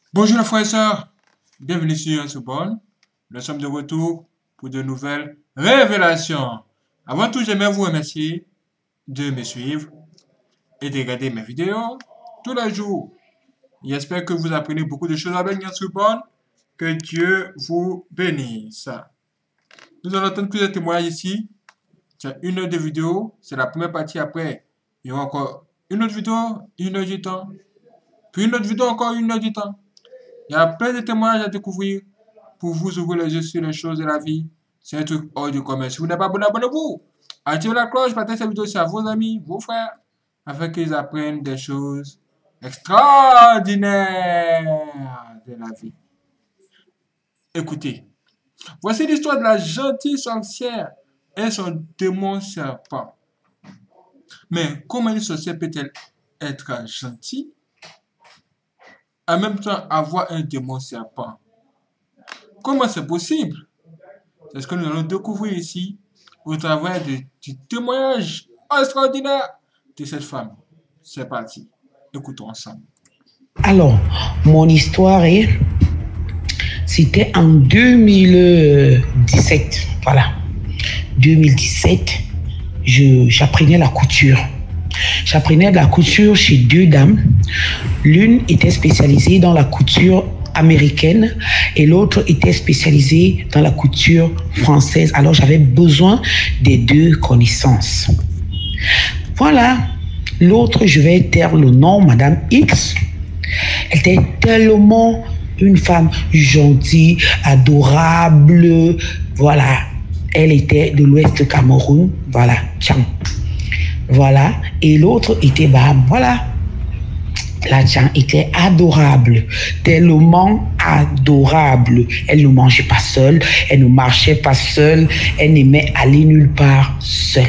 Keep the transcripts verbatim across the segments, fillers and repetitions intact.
Bonjour les frères et sœurs, bienvenue sur Youtube. Nous sommes de retour pour de nouvelles révélations. Avant tout, j'aimerais vous remercier de me suivre et de regarder mes vidéos tous les jours. J'espère que vous apprenez beaucoup de choses avec YouTube. Que Dieu vous bénisse. Nous allons entendre plusieurs témoignages ici. C'est une heure de vidéo, c'est la première partie. Après, il y aura encore une autre vidéo, une heure du temps. Puis une autre vidéo, encore une heure du temps. Il y a plein de témoignages à découvrir pour vous ouvrir les yeux sur les choses de la vie. C'est un truc hors du commun. Si vous n'êtes pas abonné, abonnez-vous. Activez la cloche, partagez cette vidéo à vos amis, vos frères, afin qu'ils apprennent des choses extraordinaires de la vie. Écoutez, voici l'histoire de la gentille sorcière et son démon serpent. Mais comment une sorcière peut-elle être gentille, en même temps avoir un démon serpent? Comment c'est possible? C'est ce que nous allons découvrir ici au travers de, du témoignage extraordinaire de cette femme. C'est parti. Écoutons ensemble. Alors, mon histoire est... C'était en deux mille dix-sept. Voilà. deux mille dix-sept, je, j'apprenais la couture. J'apprenais la couture chez deux dames. L'une était spécialisée dans la couture américaine et l'autre était spécialisée dans la couture française. Alors, j'avais besoin des deux connaissances. Voilà. L'autre, je vais taire le nom, Madame X. Elle était tellement une femme gentille, adorable. Voilà. Elle était de l'Ouest Cameroun. Voilà. Tiens. Voilà. Et l'autre était, bah, voilà. La Tian était adorable, tellement adorable. Elle ne mangeait pas seule, elle ne marchait pas seule, elle n'aimait aller nulle part seule.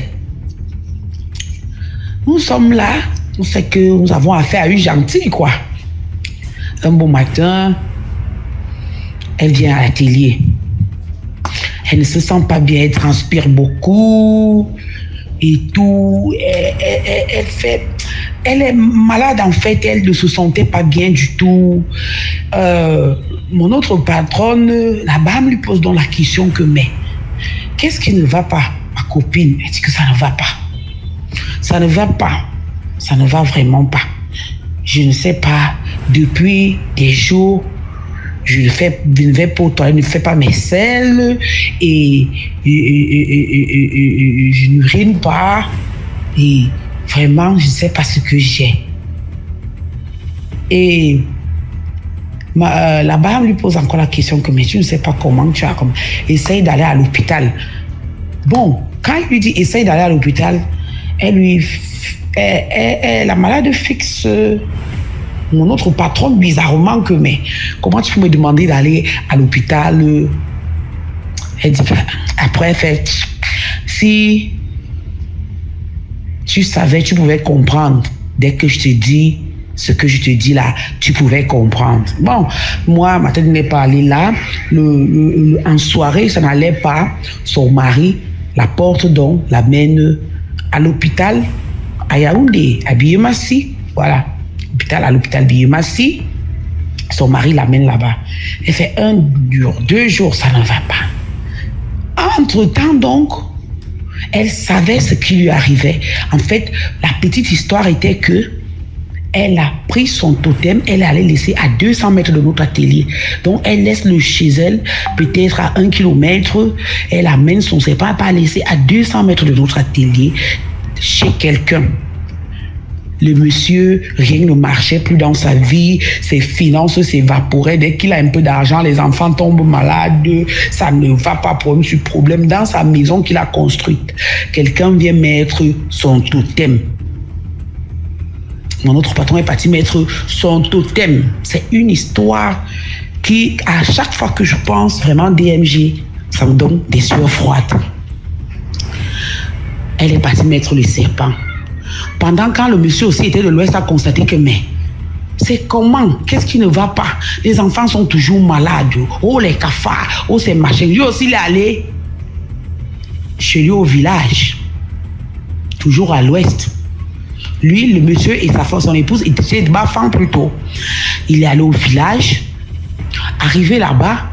Nous sommes là, on sait que nous avons affaire à une gentille, quoi. Un beau matin, elle vient à l'atelier. Elle ne se sent pas bien, elle transpire beaucoup et tout. Elle, elle, elle, elle fait... Elle est malade en fait, elle ne se sentait pas bien du tout. Euh, mon autre patronne, là-bas, me lui pose donc la question que, mais, qu'est-ce qui ne va pas, ma copine? Elle dit que ça ne va pas. Ça ne va pas. Ça ne va vraiment pas. Je ne sais pas, depuis des jours, je ne, fais, je ne vais pas au toilette, je ne fais pas mes selles et, et, et, et, et, et je n'urine pas et vraiment, je ne sais pas ce que j'ai. Et euh, là-bas, on lui pose encore la question que, mais tu ne sais pas comment tu as comme... Essaye d'aller à l'hôpital. Bon, quand il lui dit essaye d'aller à l'hôpital, elle lui... Elle, elle, elle, la malade fixe euh, mon autre patron bizarrement que, mais comment tu peux me demander d'aller à l'hôpital? euh, Elle dit, après, elle fait, si... Tu savais, tu pouvais comprendre. Dès que je te dis ce que je te dis là, tu pouvais comprendre. Bon, moi, ma tête n'est pas allée là. Le, le, le, en soirée, ça n'allait pas. Son mari la porte donc, l'amène à l'hôpital à Yaoundé, à Biémassi. Voilà, hôpital, à l'hôpital Biémassi. Son mari l'amène là-bas. Elle fait un jour, deux jours, ça ne va pas. Entre-temps donc, elle savait ce qui lui arrivait. En fait, la petite histoire était que elle a pris son totem, elle allait laisser à deux cents mètres de notre atelier. Donc, elle laisse le chez elle, peut-être à un kilomètre. Elle amène son serpent, pas laisser à deux cents mètres de notre atelier, chez quelqu'un. Le monsieur, rien ne marchait plus dans sa vie, ses finances s'évaporaient. Dès qu'il a un peu d'argent, les enfants tombent malades, ça ne va pas, problème sur problème. Dans sa maison qu'il a construite, quelqu'un vient mettre son totem. Mon autre patron est parti mettre son totem. C'est une histoire qui, à chaque fois que je pense, vraiment D M G, ça me donne des sueurs froides. Elle est partie mettre le serpent. Pendant quand le monsieur aussi était de l'Ouest a constaté que, mais, c'est comment? Qu'est-ce qui ne va pas? Les enfants sont toujours malades. Oh, les cafards. Oh, c'est machin. Lui aussi, il est allé chez lui au village. Toujours à l'Ouest. Lui, le monsieur et sa femme, son épouse, étaient chez Bafang plutôt. Il est allé au village. Arrivé là-bas,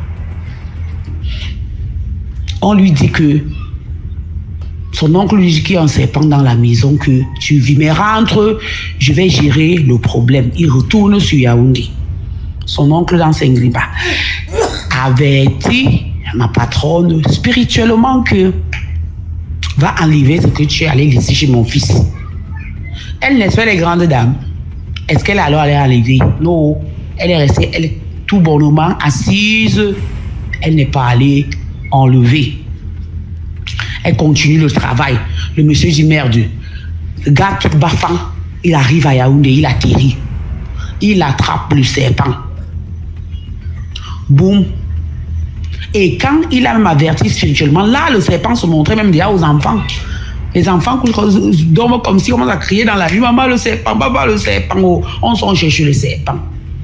on lui dit que son oncle lui dit qu'il y a un serpent dans la maison, que tu vis, mais rentre, je vais gérer le problème. Il retourne sur Yaoundé. Son oncle dans Saint-Griba avertit ma patronne spirituellement que va enlever ce que tu es allé laisser chez mon fils. Elle, n'est-ce pas les grandes dames? Est-ce qu'elle alors allait enlever? Non. Elle est restée, elle est tout bonnement assise. Elle n'est pas allée enlever. Elle continue le travail. Le monsieur dit merde. Le gars tout baffant, il arrive à Yaoundé, il atterrit. Il attrape le serpent. Boum. Et quand il a même averti spirituellement, là, le serpent se montrait même déjà aux enfants. Les enfants dorment comme si on commence à crier dans la nuit, maman, le serpent, papa, le serpent. Oh, on s'en cherche le serpent.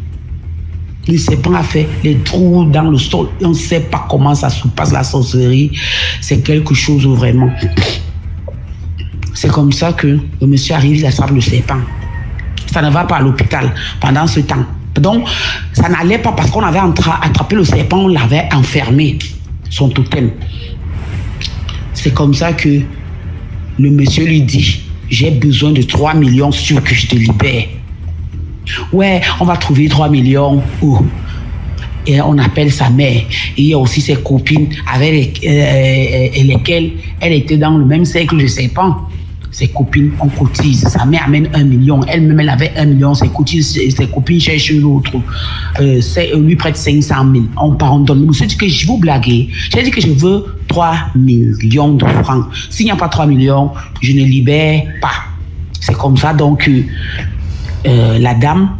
Le serpent a fait les trous dans le sol. On ne sait pas comment ça se passe, la sorcellerie. C'est quelque chose vraiment. C'est comme ça que le monsieur arrive, il attrape le serpent. Ça ne va pas à l'hôpital pendant ce temps. Donc, ça n'allait pas parce qu'on avait attrapé le serpent, on l'avait enfermé, son totem. C'est comme ça que le monsieur lui dit, j'ai besoin de trois millions si tu veux que je te libère. Ouais, on va trouver trois millions. Oh. Et on appelle sa mère. Et il y a aussi ses copines avec les, euh, lesquelles elle était dans le même cercle de serpents. Ses copines, on cotise. Sa mère amène un million. Elle-même, elle avait un million. Ses, cotises, ses copines cherchent l'autre. Euh, lui prête cinq cent mille. On part, on donne. Monsieur dit que je vous blaguer. J'ai dit que je veux trois millions de francs. S'il n'y a pas trois millions, je ne libère pas. C'est comme ça. Donc, euh, la dame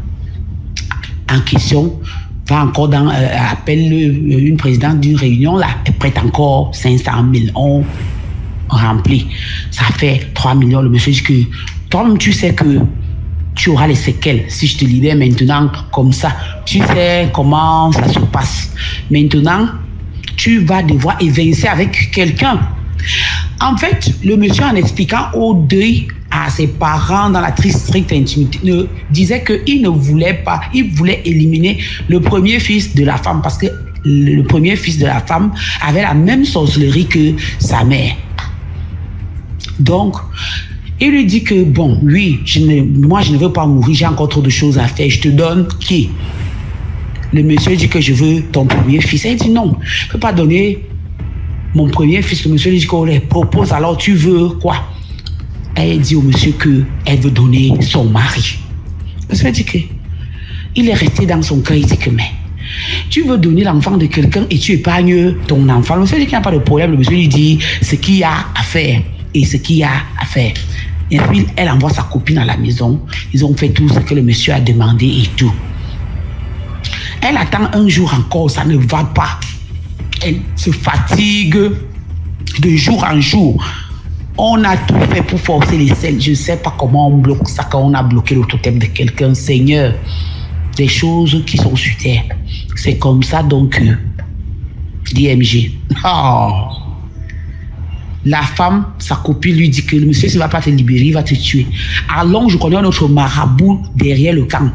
en question va encore dans, euh, appelle le, une présidente d'une réunion. Là, elle prête encore cinq cent mille. On rempli. Ça fait trois millions. Le monsieur dit que toi-même, tu sais que tu auras les séquelles si je te libère maintenant comme ça. Tu sais comment ça se passe. Maintenant, tu vas devoir évincer avec quelqu'un. En fait, le monsieur, en expliquant au deuil à ses parents dans la triste stricte intimité, ne, disait qu'il ne voulait pas, il voulait éliminer le premier fils de la femme parce que le premier fils de la femme avait la même sorcellerie que sa mère. Donc, il lui dit que, bon, oui, je ne, moi, je ne veux pas mourir, j'ai encore trop de choses à faire. Je te donne qui? Le monsieur dit que je veux ton premier fils. Elle dit non, je ne peux pas donner mon premier fils. Le monsieur lui dit qu'on les propose, alors tu veux quoi? Elle dit au monsieur qu'elle veut donner son mari. Le monsieur dit que il est resté dans son cœur, il dit que, mais tu veux donner l'enfant de quelqu'un et tu épargnes ton enfant. Le monsieur dit qu'il n'y a pas de problème. Le monsieur lui dit ce qu'il y a à faire. Et ce qu'il y a à faire. Et puis, elle envoie sa copine à la maison. Ils ont fait tout ce que le monsieur a demandé et tout. Elle attend un jour encore, ça ne va pas. Elle se fatigue de jour en jour. On a tout fait pour forcer les selles. Je ne sais pas comment on bloque ça quand on a bloqué le totem de quelqu'un. Seigneur, des choses qui sont sur terre. C'est comme ça donc, D M G. Oh. La femme, sa copine lui dit que le monsieur ne va pas te libérer, il va te tuer. Alors, je connais un autre marabout derrière le camp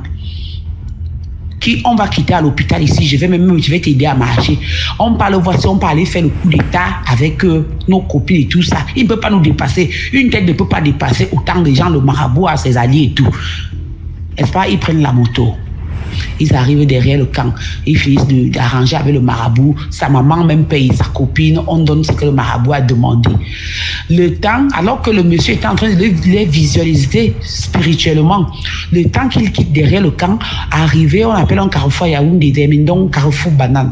qui on va quitter à l'hôpital ici. Je vais même je vais t'aider à marcher. On parle, voici, on peut aller faire le coup d'état avec euh, nos copines et tout ça. Il ne peut pas nous dépasser. Une tête ne peut pas dépasser autant de gens, le marabout a ses alliés et tout. Est-ce pas, ils prennent la moto. Ils arrivent derrière le camp. Ils finissent d'arranger avec le marabout. Sa maman même paye sa copine. On donne ce que le marabout a demandé. Le temps, alors que le monsieur est en train de les visualiser spirituellement, le temps qu'il quitte derrière le camp, arrivé, on appelle un carrefour Yaoundé, donc carrefour banane.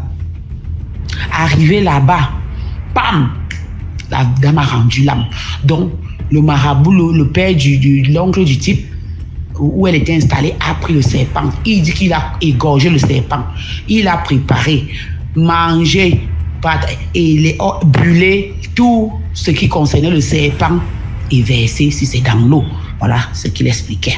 Arrivé là-bas, bam, la dame a rendu l'âme. Donc, le marabout, le, le père du, du l'oncle du type, où elle était installée, a pris le serpent. Il dit qu'il a égorgé le serpent. Il a préparé, mangé, et les, brûlé tout ce qui concernait le serpent et versé si c'est dans l'eau. Voilà ce qu'il expliquait.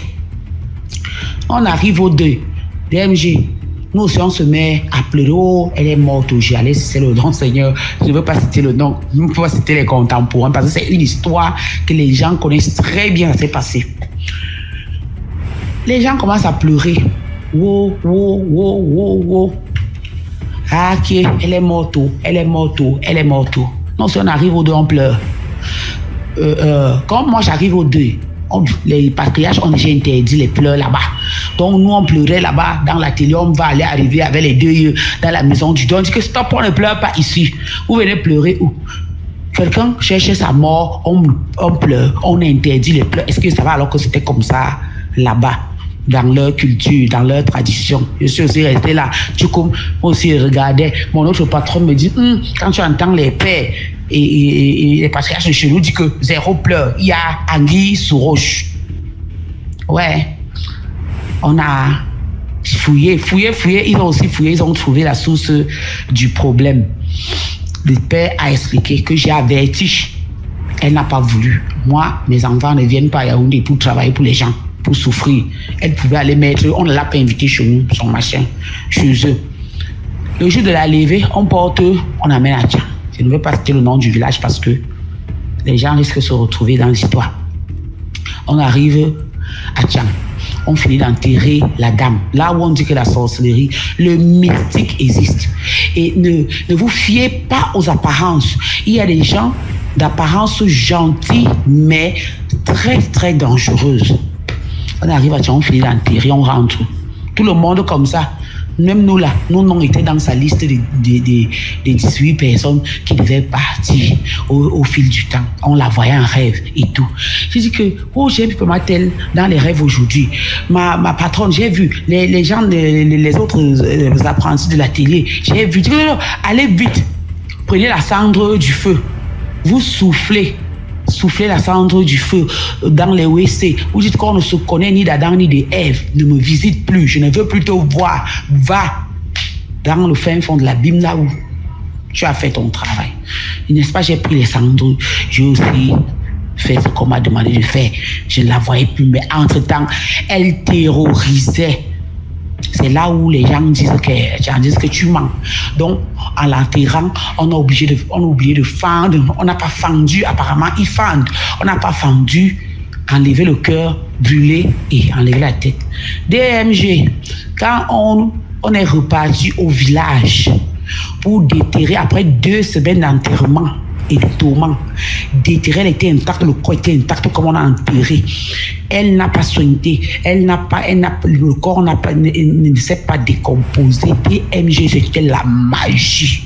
On arrive aux deux. D M G. Nous aussi, on se met à pleurer. Oh, elle est morte au Jalais, c'est le nom, Seigneur. Je ne veux pas citer le nom, je ne veux pas citer les contemporains parce que c'est une histoire que les gens connaissent très bien, ça s'est passé. Les gens commencent à pleurer. Wow, wow, wow, wow, wow. Ah, qui est, elle est morte, elle est morte, elle est morte. Non, si on arrive au deux, on pleure. Euh, euh, quand moi j'arrive au deux, on, les patriarches ont déjà interdit les pleurs là-bas. Donc nous on pleurait là-bas dans la télé, on va aller arriver avec les deux dans la maison du Dieu. On dit que stop, on ne pleure pas ici. Vous venez pleurer où? Quelqu'un cherchait sa mort, on, on pleure, on interdit les pleurs. Est-ce que ça va alors que c'était comme ça là-bas, dans leur culture, dans leur tradition? Je suis aussi resté là. Tu comme moi aussi regardais. Mon autre patron me dit, hm, quand tu entends les pères et, et, et les patriarches de chez nous disent que zéro pleur, il y a anguille sous roche. Ouais, on a fouillé, fouillé, fouillé. Ils ont aussi fouillé, ils ont trouvé la source du problème. Le père a expliqué que j'ai averti. Elle n'a pas voulu. Moi, mes enfants ne viennent pas à Yaoundé pour travailler pour les gens, pour souffrir. Elle pouvait aller mettre, on ne l'a pas invité chez nous, son machin, chez eux. Le jour de la levée, on porte, on amène à Tchang. Je ne veux pas citer le nom du village parce que les gens risquent de se retrouver dans l'histoire. On arrive à Tchang. On finit d'enterrer la dame. Là où on dit que la sorcellerie, le mystique existe. Et ne, ne vous fiez pas aux apparences. Il y a des gens d'apparence gentille, mais très, très dangereuse. On arrive à Tchang, on finit d'enterrer, on rentre. Tout le monde comme ça. Même nous là, nous, on était dans sa liste de, de, de, de dix-huit personnes qui devaient partir au, au fil du temps. On la voyait en rêve et tout. J'ai dit que, oh, j'ai vu ma telle dans les rêves aujourd'hui. Ma, ma patronne, j'ai vu les, les gens, les, les autres les apprentis de la télé. J'ai vu, allez vite, prenez la cendre du feu, vous soufflez. Soufflez la cendre du feu dans les W C. Vous dites qu'on ne se connaît ni d'Adam ni d'Ève. Ne me visite plus. Je ne veux plus te voir. Va dans le fin fond de l'abîme là où tu as fait ton travail. N'est-ce pas, j'ai pris les cendres. J'ai aussi fait ce qu'on m'a demandé de faire. Je ne la voyais plus. Mais entre-temps, elle terrorisait. C'est là où les gens disent que, disent que tu mens. Donc, en l'enterrant, on a obligé de, on a oublié de fendre. On n'a pas fendu. Apparemment, ils fendent. On n'a pas fendu, enlever le cœur, brûler et enlever la tête. D M G, quand on, on est reparti au village pour déterrer, après deux semaines d'enterrement et de tourment, déterrer, elle était intacte, le corps était intact comme on a enterré. Elle n'a pas soigné, elle n'a pas, elle n'a, le corps n'a pas, ne, ne s'est pas décomposé. D M G, c'était la magie.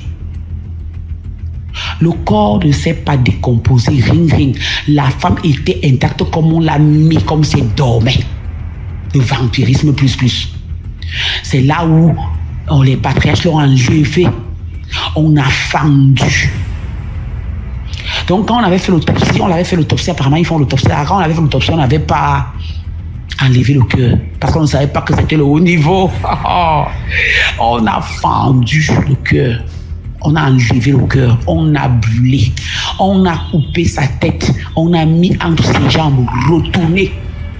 Le corps ne s'est pas décomposé, rien, rien. La femme était intacte comme on l'a mis, comme si elle dormait. Le vampirisme plus plus. C'est là où oh, les patriarches l'ont enlevé. On a fendu. Donc, quand on avait fait l'autopsie, on avait fait l'autopsie, apparemment, ils font l'autopsie. Quand on avait fait l'autopsie, on n'avait pas enlevé le cœur. Parce qu'on ne savait pas que c'était le haut niveau. On a fendu le cœur. On a enlevé le cœur. On a brûlé. On a coupé sa tête. On a mis entre ses jambes, retourné.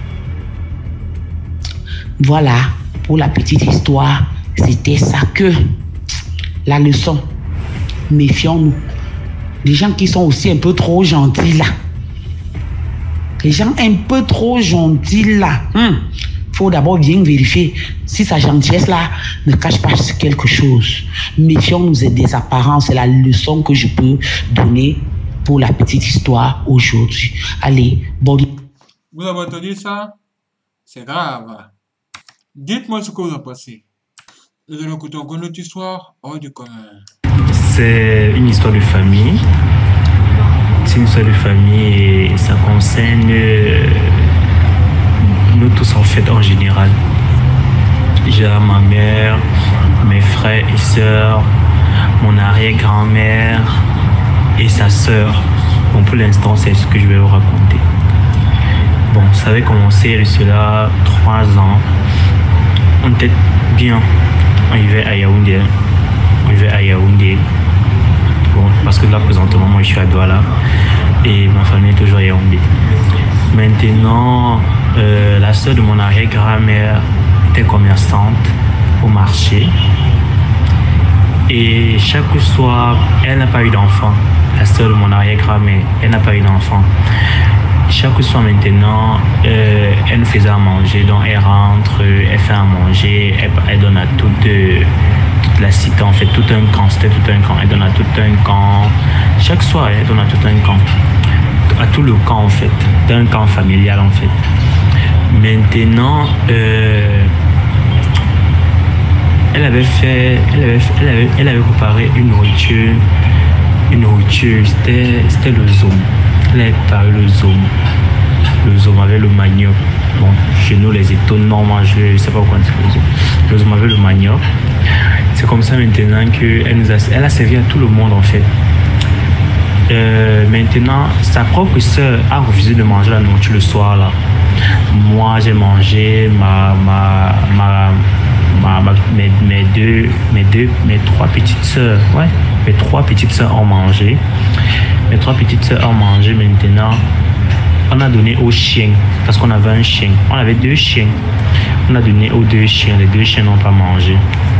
Voilà, pour la petite histoire, c'était ça que la leçon. Méfions-nous. Les gens qui sont aussi un peu trop gentils là. Les gens un peu trop gentils là. Il hum. faut d'abord bien vérifier si sa gentillesse là ne cache pas quelque chose. Méfions-nous des apparences. C'est la leçon que je peux donner pour la petite histoire aujourd'hui. Allez, bon. Vous avez entendu ça? C'est grave. Dites-moi ce que vous en pensez. Nous allons écouter encore une autre histoire hors du commun. C'est une histoire de famille. C'est une histoire de famille et ça concerne euh, nous tous en fait en général. J'ai ma mère, mes frères et sœurs, mon arrière-grand-mère et sa sœur. Bon, pour l'instant, c'est ce que je vais vous raconter. Bon, ça avait commencé il y a cela trois ans. On était bien. On vivait à Yaoundé. On vivait à Yaoundé. Bon, parce que là, présentement, moi, je suis à Douala et ma famille est toujours à Yaoundé. Maintenant, euh, la sœur de mon arrière-grand-mère était commerçante au marché. Et chaque soir, elle n'a pas eu d'enfant. La sœur de mon arrière-grand-mère, elle n'a pas eu d'enfant. Chaque soir maintenant, euh, elle nous faisait à manger. Donc, elle rentre, elle fait à manger, elle, elle donne à toutes... Euh, la cité en fait, tout un camp, c'était tout un camp. Elle donne à tout un camp. Chaque soir, elle donne à tout un camp. À tout le camp en fait, d'un camp familial en fait. Maintenant, euh, elle avait fait, elle avait, elle avait, elle avait préparé une nourriture, une nourriture, c'était, c'était le zoom. Elle avait préparé le zoom, le zoom avec le manioc. Bon, chez nous les étonnants mangent, je ne sais pas pourquoi on dit le zoom. Le zoom avec le manioc. C'est comme ça maintenant qu'elle nous a, elle a servi à tout le monde en fait. Euh, maintenant, sa propre sœur a refusé de manger la nourriture le soir là. Moi, j'ai mangé ma, ma, ma, ma, ma mes, mes deux, mes deux, mes trois petites sœurs. Ouais, mes trois petites sœurs ont mangé. Mes trois petites sœurs ont mangé. Maintenant, on a donné aux chiens parce qu'on avait un chien. On avait deux chiens. On a donné aux deux chiens. Les deux chiens n'ont pas mangé.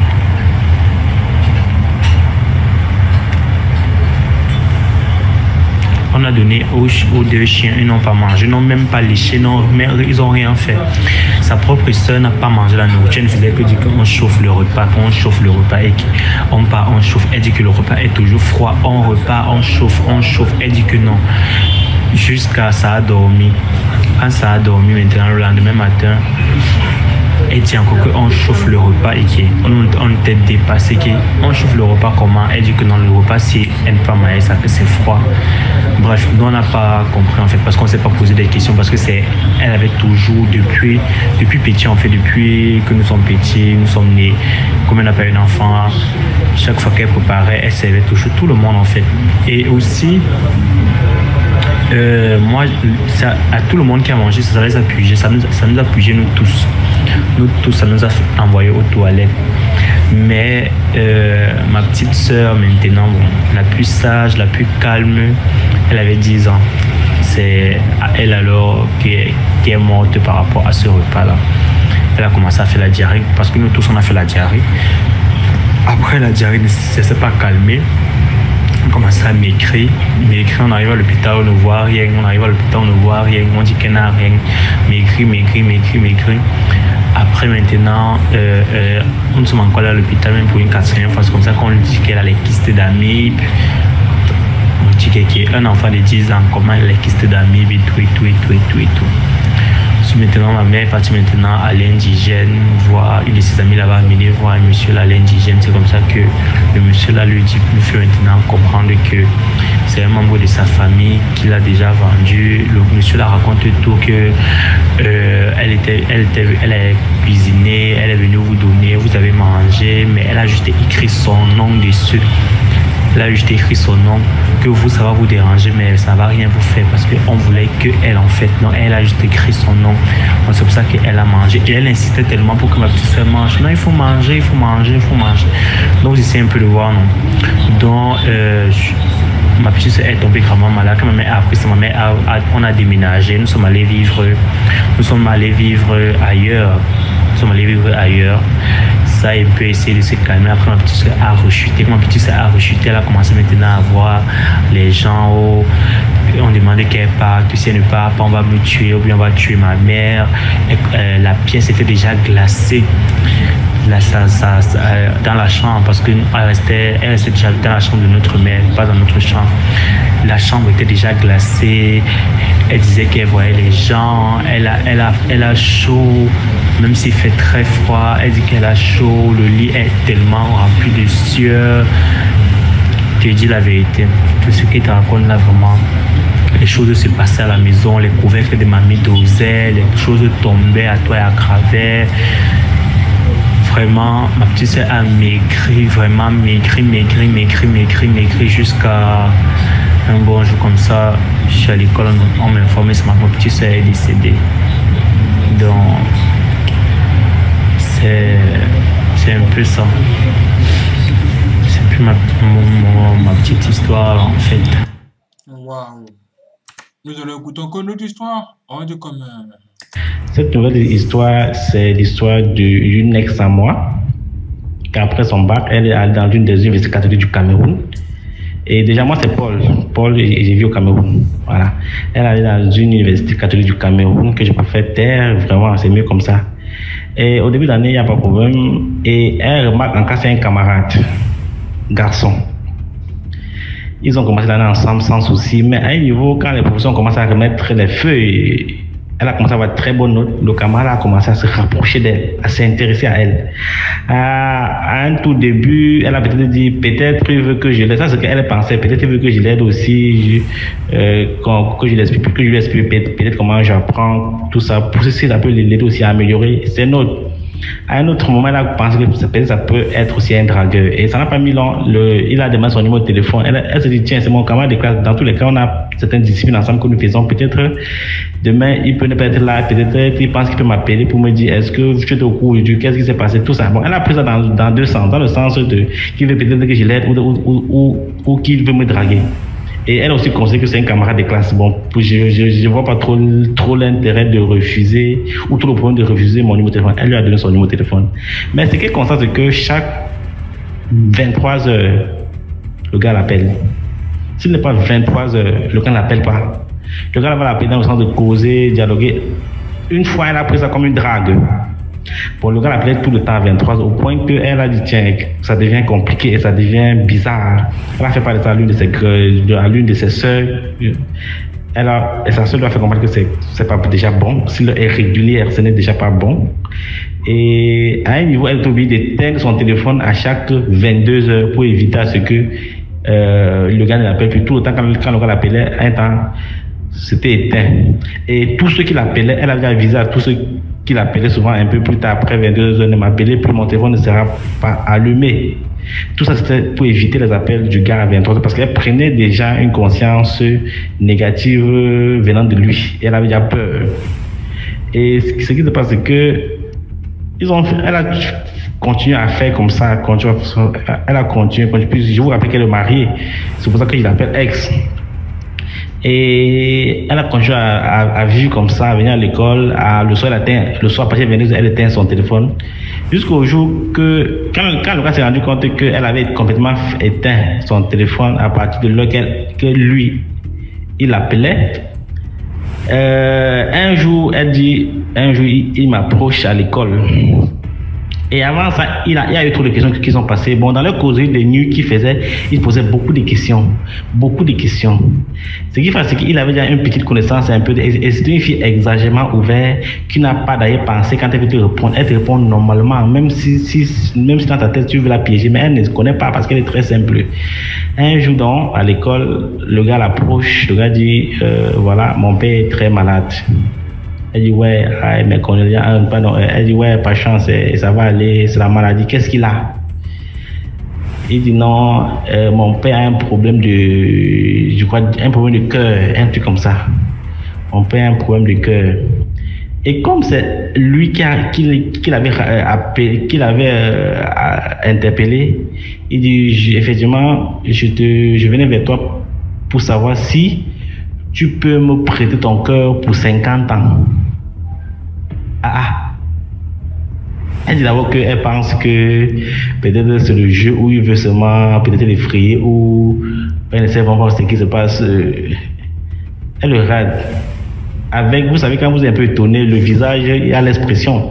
On a donné aux, aux deux chiens, ils n'ont pas mangé, ils n'ont même pas léché, non, mais ils n'ont rien fait. Sa propre sœur n'a pas mangé la nourriture, elle ne faisait que dire qu'on chauffe le repas, qu'on chauffe le repas et qu'on part, on chauffe. Elle dit que le repas est toujours froid, on repart, on chauffe, on chauffe. Elle dit que non. Jusqu'à ça a dormi. Quand ça a dormi, maintenant le lendemain matin, elle dit encore qu'on chauffe le repas et qu'on on était dépassé, qu'on chauffe le repas comment? Elle dit que non, le repas, si elle ne peut pas manger, ça que c'est froid. Bref, nous on n'a pas compris en fait, parce qu'on ne s'est pas posé des questions, parce que c'est, elle avait toujours, depuis, depuis petit en fait, depuis que nous sommes petits, nous sommes nés, comme elle n'a pas eu d'enfant, chaque fois qu'elle préparait, elle servait toujours tout le monde en fait. Et aussi, Euh, moi, ça, à tout le monde qui a mangé, ça les a pugé, ça nous, ça nous a pugé nous tous. Nous tous, ça nous a envoyé aux toilettes. Mais euh, ma petite sœur, maintenant, bon, la plus sage, la plus calme, elle avait dix ans. C'est à elle alors qui est, qui est morte par rapport à ce repas-là. Elle a commencé à faire la diarrhée, parce que nous tous, on a fait la diarrhée. Après, la diarrhée ne s'est pas calmée. On commence à m'écrire, m'écrire, on arrive à l'hôpital, on ne voit rien, on arrive à l'hôpital, on ne voit rien, on dit qu'elle n'a rien, m'écrit, m'écrit, m'écrit, m'écrit. Après maintenant, euh, euh, on ne se manque pas à l'hôpital, même pour une quatrième fois, c'est comme ça qu'on lui dit qu'elle a les kystes d'amibes. On dit qu'elle est un enfant de dix ans, comment elle a les kystes d'amibes et tout, et tout, et tout, et tout, et tout. Maintenant, ma mère est partie maintenant à l'indigène, voir une de ses amis là-bas, amener voir un monsieur là à l'indigène. C'est comme ça que le monsieur là lui dit, lui fait maintenant comprendre que c'est un membre de sa famille qui l'a déjà vendu. Le monsieur là raconte tout que euh, elle était, elle était, elle a cuisiné, elle est venue vous donner, vous avez mangé, mais elle a juste écrit son nom dessus. Elle a juste écrit son nom, que vous, ça va vous déranger, mais ça va rien vous faire parce qu'on voulait qu'elle, en fait, non, elle a juste écrit son nom. Donc, c'est pour ça qu'elle a mangé. Et elle insistait tellement pour que ma petite soeur mange. Non, il faut manger, il faut manger, il faut manger. Donc, j'essaie un peu de voir, non. Donc, euh, je, ma petite soeur est tombée gravement malade. Quand ma mère a appris ça, ma mère a, a, on a déménagé. Nous sommes allés vivre, nous sommes allés vivre ailleurs. Nous sommes allés vivre ailleurs. Ça a un peu essayé de se calmer. Après, ma petite soeur a rechuté. Quand ma petite soeur a rechuté, elle a commencé maintenant à voir les gens. Oh, on demandait qu'elle parte. Si elle ne part pas, on va me tuer ou bien on va tuer ma mère. Et, euh, la pièce était déjà glacée. Là, ça, ça, ça, dans la chambre, parce qu'elle restait, elle restait déjà dans la chambre de notre mère, pas dans notre chambre. La chambre était déjà glacée. Elle disait qu'elle voyait les gens. Elle a, elle a, elle a chaud, même s'il fait très froid. Elle dit qu'elle a chaud. Le lit est tellement rempli de sueur. Je te dis la vérité. Tout ce qu'elle te raconte là, vraiment, les choses se passaient à la maison. Les couvercles de mamie dosaient. Les choses tombaient à toi et à travers. Vraiment, ma petite soeur a maigri, vraiment maigri, maigri, maigri, maigri, maigri, jusqu'à un bon jour comme ça. Je suis à l'école, on m'a informé que ma petite soeur est décédée. Donc, c'est, c'est un peu ça. C'est un peu ma, ma, ma petite histoire en fait. Waouh! Nous allons écouter encore une autre histoire. On dit comme. Euh... Cette nouvelle histoire, c'est l'histoire d'une ex à moi, qui après son bac, elle est allée dans une des universités catholiques du Cameroun. Et déjà, moi, c'est Paul. Paul, j'ai vu au Cameroun. Voilà. Elle est allée dans une université catholique du Cameroun que je préfère taire. Vraiment, c'est mieux comme ça. Et au début de l'année, il n'y a pas de problème. Et elle remarque encore c'est un camarade, garçon. Ils ont commencé l'année ensemble sans souci. Mais à un niveau, quand les professeurs ont commencé à remettre les feuilles, elle a commencé à avoir très bonne note. Le camarade a commencé à se rapprocher d'elle, à s'intéresser à elle. À, à un tout début, elle a peut-être dit, peut-être il veut que je l'aide. Ça, c'est ce qu'elle pensait. Peut-être il veut que je l'aide aussi, je, euh, que je lui explique, que je lui explique peut-être comment j'apprends tout ça. Pour ceci, ça peut l'aider aussi à améliorer ses notes. À un autre moment, elle a pensé que ça peut, ça peut être aussi un dragueur. Et ça n'a pas mis long. Le, il a demandé son numéro de téléphone. Elle, elle se dit, tiens, c'est mon camarade de classe. Dans tous les cas, on a certaines disciplines ensemble que nous faisons. Peut-être demain, il peut ne pas être là. Peut-être il pense qu'il peut m'appeler pour me dire, est-ce que je suis au cours du qu'est-ce qui s'est passé, tout ça. Bon, elle a pris ça dans, dans deux sens. Dans le sens de qu'il veut peut-être que je l'aide ou, ou, ou, ou qu'il veut me draguer. Et elle aussi considère que c'est un camarade de classe. Bon, je ne vois pas trop, trop l'intérêt de refuser, ou tout le problème de refuser mon numéro de téléphone. Elle lui a donné son numéro de téléphone. Mais ce qu'elle constate, c'est que chaque vingt-trois heures, le gars l'appelle. S'il n'est pas vingt-trois heures, le gars ne l'appelle pas. Le gars va l'appeler dans le sens de causer, dialoguer. Une fois, elle a pris ça comme une drague. Bon, le gars l'appelait tout le temps à vingt-trois heures, au point qu'elle a dit, tiens, ça devient compliqué et ça devient bizarre. Elle a fait parler ça à l'une de ses, à l'une de ses sœurs. Elle a, et sa sœur lui a fait comprendre que c'est, c'est pas déjà bon. S'il est régulier, ce n'est déjà pas bon. Et à un niveau, elle est obligée d'éteindre son téléphone à chaque vingt-deux heures pour éviter à ce que euh, le gars ne l'appelle plus. Tout le temps, quand, quand le gars l'appelait, un temps, c'était éteint. Et tous ceux qui l'appelaient, elle avait avisé à tous ceux qui l'appelaient souvent un peu plus tard, après vingt-deux heures, ne m'appelez plus, mon téléphone ne sera pas allumé. Tout ça, c'était pour éviter les appels du gars à vingt-trois heures, parce qu'elle prenait déjà une conscience négative venant de lui. Et elle avait déjà peur. Et ce qui se passe, c'est que ils ont, elle a continué à faire comme ça, continué, elle a continué, continué. Je vous rappelle qu'elle est mariée, c'est pour ça que je l'appelle ex. Et elle a continué à, à, à vivre comme ça, à venir à l'école, à, le soir, elle atteint, le soir, après vingt-deux heures, elle éteint son téléphone. Jusqu'au jour que, quand, quand le gars s'est rendu compte qu'elle avait complètement éteint son téléphone à partir de là que lui, il l'appelait, euh, un jour, elle dit, un jour, il, il m'approche à l'école. Et avant ça, il, a, il y a eu trop de questions qui sont passées. Bon, dans leur causerie des nuits qu'il faisait, il posait beaucoup de questions. Beaucoup de questions. Ce qui fait, c'est qu'il avait déjà une petite connaissance un peu. De, et c'est une fille exagérément ouverte qui n'a pas d'ailleurs pensé quand elle veut te répondre. Elle te répond normalement, même si, si, même si dans ta tête tu veux la piéger, mais elle ne se connaît pas parce qu'elle est très simple. Un jour, donc, à l'école, le gars l'approche. Le gars dit euh, voilà, mon père est très malade. Elle dit ouais, mais pardon, elle dit ouais, pas de chance, ça va aller, c'est la maladie. Qu'est-ce qu'il a? Il dit non, euh, mon père a un problème de, je crois, un problème de cœur, un truc comme ça. Mon père a un problème de cœur. Et comme c'est lui qui, a, qui, qui l'avait appelé, qui l'avait euh, interpellé, il dit je, effectivement, je te, je venais vers toi pour savoir si tu peux me prêter ton cœur pour cinquante ans. Ah ah. Elle dit d'abord qu'elle pense que peut-être c'est le jeu où il veut seulement peut-être l'effrayer ou elle ne sait vraiment pas ce qui se passe. Elle le rate. Avec, vous savez, quand vous êtes un peu étonné, le visage, il y a l'expression.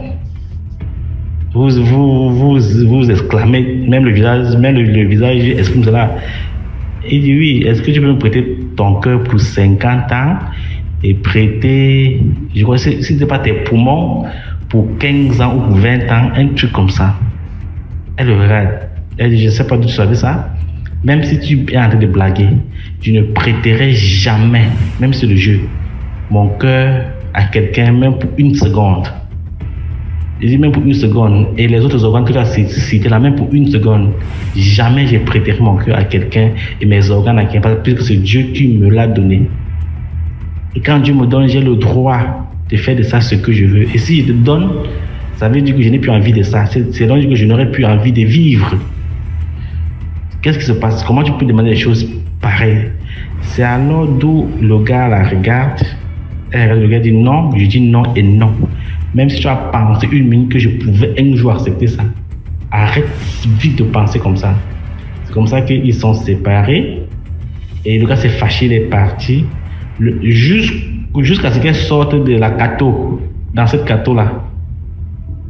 Vous vous, vous, vous exclamez, même le visage, même le, le visage exprime cela. Il dit oui, est-ce que tu peux me prêter ton cœur pour cinquante ans et prêter, je crois que si ce n'est pas tes poumons, pour quinze ans ou pour vingt ans, un truc comme ça. Elle le regarde. Elle dit, je ne sais pas d'où tu savais ça. Même si tu es en train de blaguer, je ne prêterai jamais, même sur le jeu, mon cœur à quelqu'un, même pour une seconde. Je dis même pour une seconde. Et les autres organes que tu as cités là, même pour une seconde, jamais je prêterai mon cœur à quelqu'un et mes organes à quelqu'un, puisque c'est Dieu qui me l'a donné. Et quand Dieu me donne, j'ai le droit de faire de ça ce que je veux. Et si je te donne, ça veut dire que je n'ai plus envie de ça. C'est, c'est donc que je n'aurai plus envie de vivre. Qu'est-ce qui se passe? Comment tu peux demander des choses pareilles? C'est alors d'où le gars la regarde. Le gars dit non, je dis non et non. Même si tu as pensé une minute que je pouvais un jour accepter ça, arrête vite de penser comme ça. C'est comme ça qu'ils sont séparés. Et le gars s'est fâché, il est parti. Jusqu'à ce qu'elle sorte de la cateau, dans cette cateau-là.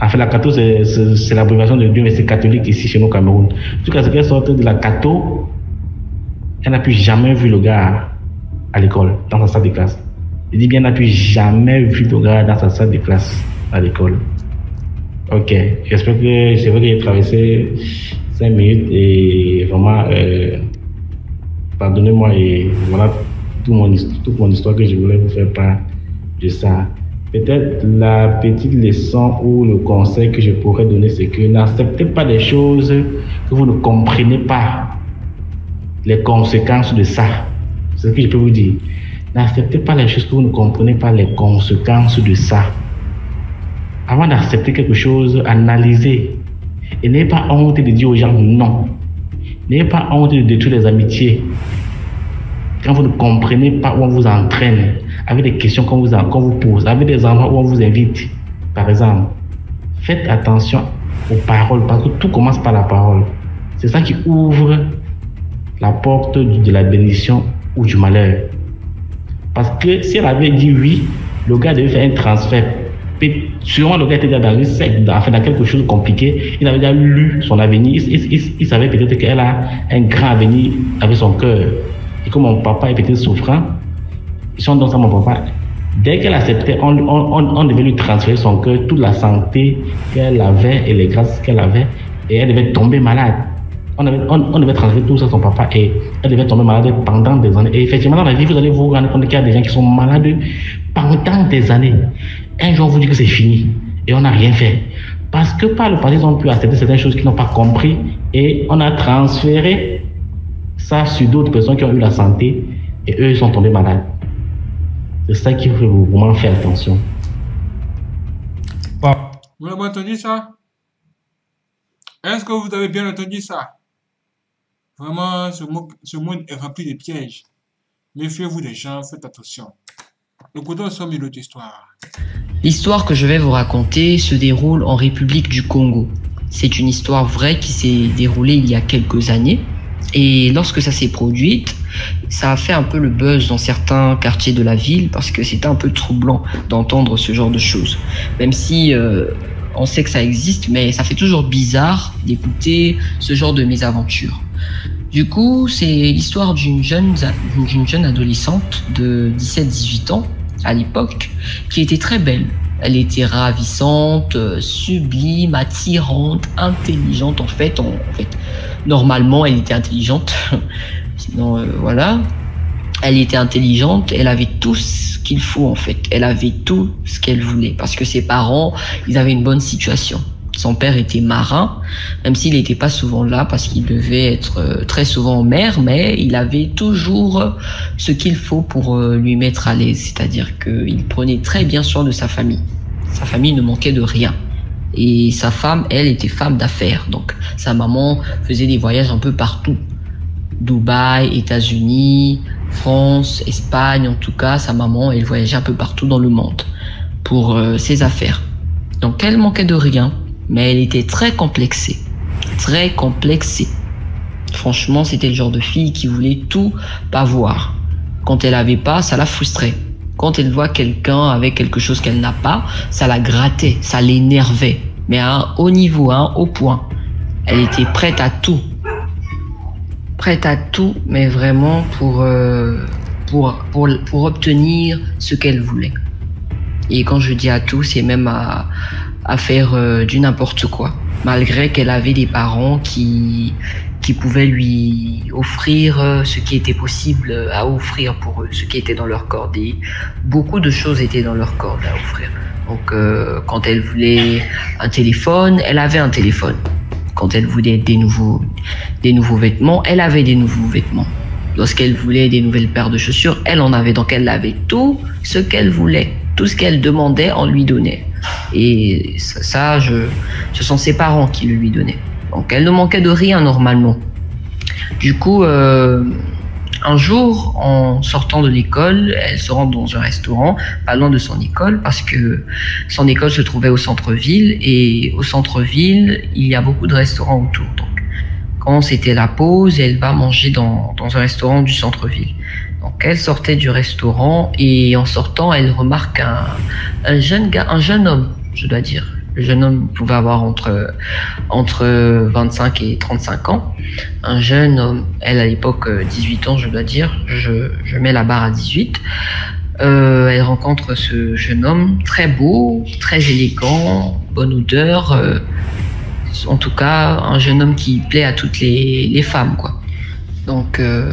En fait, la catho, c'est l'abréviation de l'université catholique ici chez nous au Cameroun. Jusqu'à ce qu'elle sorte de la catho, elle n'a plus jamais vu le gars à l'école, dans sa salle de classe. Je dis bien, elle n'a plus jamais vu le gars dans sa salle de classe à l'école. Ok, j'espère que c'est vrai que j'ai traversé cinq minutes et vraiment, euh, pardonnez-moi et voilà tout mon, toute mon histoire que je voulais vous faire part de ça. Peut-être la petite leçon ou le conseil que je pourrais donner, c'est que n'acceptez pas des choses que vous ne comprenez pas les conséquences de ça. C'est ce que je peux vous dire. N'acceptez pas les choses que vous ne comprenez pas les conséquences de ça. Avant d'accepter quelque chose, analysez. Et n'ayez pas honte de dire aux gens non. N'ayez pas honte de détruire les amitiés. Quand vous ne comprenez pas où on vous entraîne, avec des questions qu'on vous, qu'on vous pose, avec des endroits où on vous invite, par exemple, faites attention aux paroles, parce que tout commence par la parole. C'est ça qui ouvre la porte de la bénédiction ou du malheur. Parce que si elle avait dit oui, le gars devait faire un transfert. Sûrement, le gars était déjà dans une secte, dans, dans quelque chose de compliqué. Il avait déjà lu son avenir. Il, il, il, il savait peut-être qu'elle a un grand avenir avec son cœur. Et comme mon papa est peut-être souffrant, ils sont dans ça, mon papa. Dès qu'elle acceptait, on, on, on, on devait lui transférer son cœur, toute la santé qu'elle avait et les grâces qu'elle avait. Et elle devait tomber malade. On, avait, on, on devait transférer tout ça à son papa et elle devait tomber malade pendant des années. Et effectivement, dans la vie, vous allez vous rendre compte qu'il y a des gens qui sont malades pendant des années. Un jour, on vous dit que c'est fini et on n'a rien fait. Parce que par le passé, ils ont pu accepter certaines choses qu'ils n'ont pas compris et on a transféré ça sur d'autres personnes qui ont eu la santé et eux, ils sont tombés malades. C'est ça qu'il faut vraiment faire attention. Bon. Vous avez entendu ça? Est-ce que vous avez bien entendu ça? Vraiment, ce monde, ce monde est rempli de pièges. Méfiez-vous des gens, faites attention. Écoutons ensemble une autre histoire. L'histoire que je vais vous raconter se déroule en République du Congo. C'est une histoire vraie qui s'est déroulée il y a quelques années. Et lorsque ça s'est produit, ça a fait un peu le buzz dans certains quartiers de la ville parce que c'était un peu troublant d'entendre ce genre de choses. Même si euh, on sait que ça existe, mais ça fait toujours bizarre d'écouter ce genre de mésaventures. Du coup, c'est l'histoire d'une jeune, d'une jeune adolescente de dix-sept dix-huit ans à l'époque qui était très belle. Elle était ravissante, sublime, attirante, intelligente. En fait, en, en fait normalement, elle était intelligente. Sinon, euh, voilà. Elle était intelligente, elle avait tout ce qu'il faut en fait. Elle avait tout ce qu'elle voulait parce que ses parents, ils avaient une bonne situation. Son père était marin, même s'il n'était pas souvent là parce qu'il devait être très souvent en mer, mais il avait toujours ce qu'il faut pour lui mettre à l'aise. C'est-à-dire qu'il prenait très bien soin de sa famille. Sa famille ne manquait de rien. Et sa femme, elle, était femme d'affaires. Donc, sa maman faisait des voyages un peu partout. Dubaï, États-Unis, France, Espagne, en tout cas, sa maman, elle voyageait un peu partout dans le monde pour euh, ses affaires. Donc, elle manquait de rien. Mais elle était très complexée, très complexée. Franchement, c'était le genre de fille qui voulait tout pas voir. Quand elle avait pas, ça la frustrait. Quand elle voit quelqu'un avec quelque chose qu'elle n'a pas, ça la grattait, ça l'énervait. Mais à un haut niveau, à un haut point. Elle était prête à tout. Prête à tout, mais vraiment pour, euh, pour, pour, pour obtenir ce qu'elle voulait. Et quand je dis à tout, c'est même à... à faire euh, du n'importe quoi, malgré qu'elle avait des parents qui, qui pouvaient lui offrir euh, ce qui était possible à offrir pour eux, ce qui était dans leur corde. Et beaucoup de choses étaient dans leur corde à offrir. Donc euh, quand elle voulait un téléphone, elle avait un téléphone. Quand elle voulait des nouveaux, des nouveaux vêtements, elle avait des nouveaux vêtements. Lorsqu'elle voulait des nouvelles paires de chaussures, elle en avait. Donc elle avait tout ce qu'elle voulait. Tout ce qu'elle demandait, on lui donnait. Et ça, je, ce sont ses parents qui le lui donnaient. Donc elle ne manquait de rien normalement. Du coup, euh, un jour, en sortant de l'école, elle se rend dans un restaurant, pas loin de son école, parce que son école se trouvait au centre-ville. Et au centre-ville, il y a beaucoup de restaurants autour. Donc, quand c'était la pause, elle va manger dans, dans un restaurant du centre-ville. Donc elle sortait du restaurant et en sortant, elle remarque un, un jeune gars, un jeune homme, je dois dire. Le jeune homme pouvait avoir entre, entre vingt-cinq et trente-cinq ans. Un jeune homme, elle à l'époque dix-huit ans je dois dire, je, je mets la barre à dix-huit. Euh, elle rencontre ce jeune homme très beau, très élégant, bonne odeur, euh, en tout cas un jeune homme qui plaît à toutes les, les femmes, quoi. Donc euh,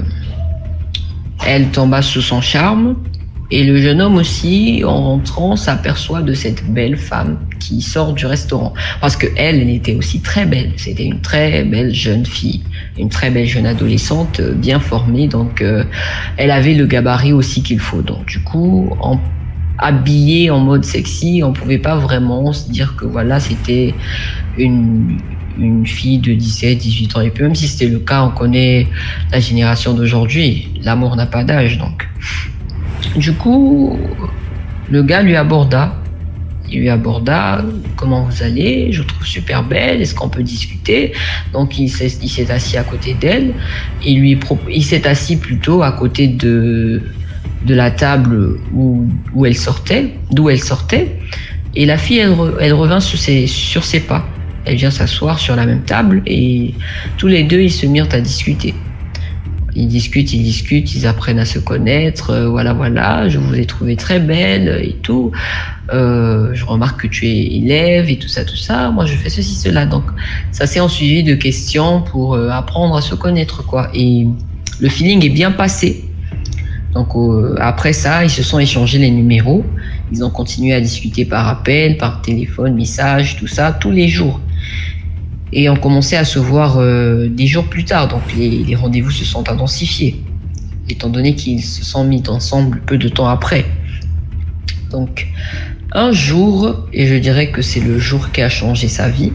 elle tomba sous son charme. Et le jeune homme aussi, en rentrant, s'aperçoit de cette belle femme qui sort du restaurant. Parce que elle, elle était aussi très belle. C'était une très belle jeune fille, une très belle jeune adolescente, bien formée. Donc, euh, elle avait le gabarit aussi qu'il faut. Donc, du coup, en, habillée en mode sexy, on pouvait pas vraiment se dire que voilà, c'était une une fille de dix-sept, dix-huit ans. Et puis même si c'était le cas, on connaît la génération d'aujourd'hui. L'amour n'a pas d'âge, donc. Du coup, le gars lui aborda. Il lui aborda, comment vous allez? Je vous trouve super belle, est-ce qu'on peut discuter? Donc il s'est, il s'est assis à côté d'elle. Il lui pro- il s'est assis plutôt à côté de, de la table où, où elle sortait, d'où elle sortait. Et la fille, elle, re, elle revint sur ses, sur ses pas. Elle vient s'asseoir sur la même table et tous les deux, ils se mirent à discuter. Ils discutent, ils discutent, ils apprennent à se connaître. Euh, voilà, voilà, je vous ai trouvé très belle et tout. Euh, je remarque que tu es élève et tout ça, tout ça. Moi, je fais ceci, cela. Donc, ça s'est en suivi de questions pour euh, apprendre à se connaître, quoi. Et le feeling est bien passé. Donc, euh, après ça, ils se sont échangés les numéros. Ils ont continué à discuter par appel, par téléphone, message, tout ça, tous les jours. Et on commençait à se voir euh, des jours plus tard, donc les, les rendez-vous se sont intensifiés, étant donné qu'ils se sont mis ensemble peu de temps après. Donc, un jour, et je dirais que c'est le jour qui a changé sa vie,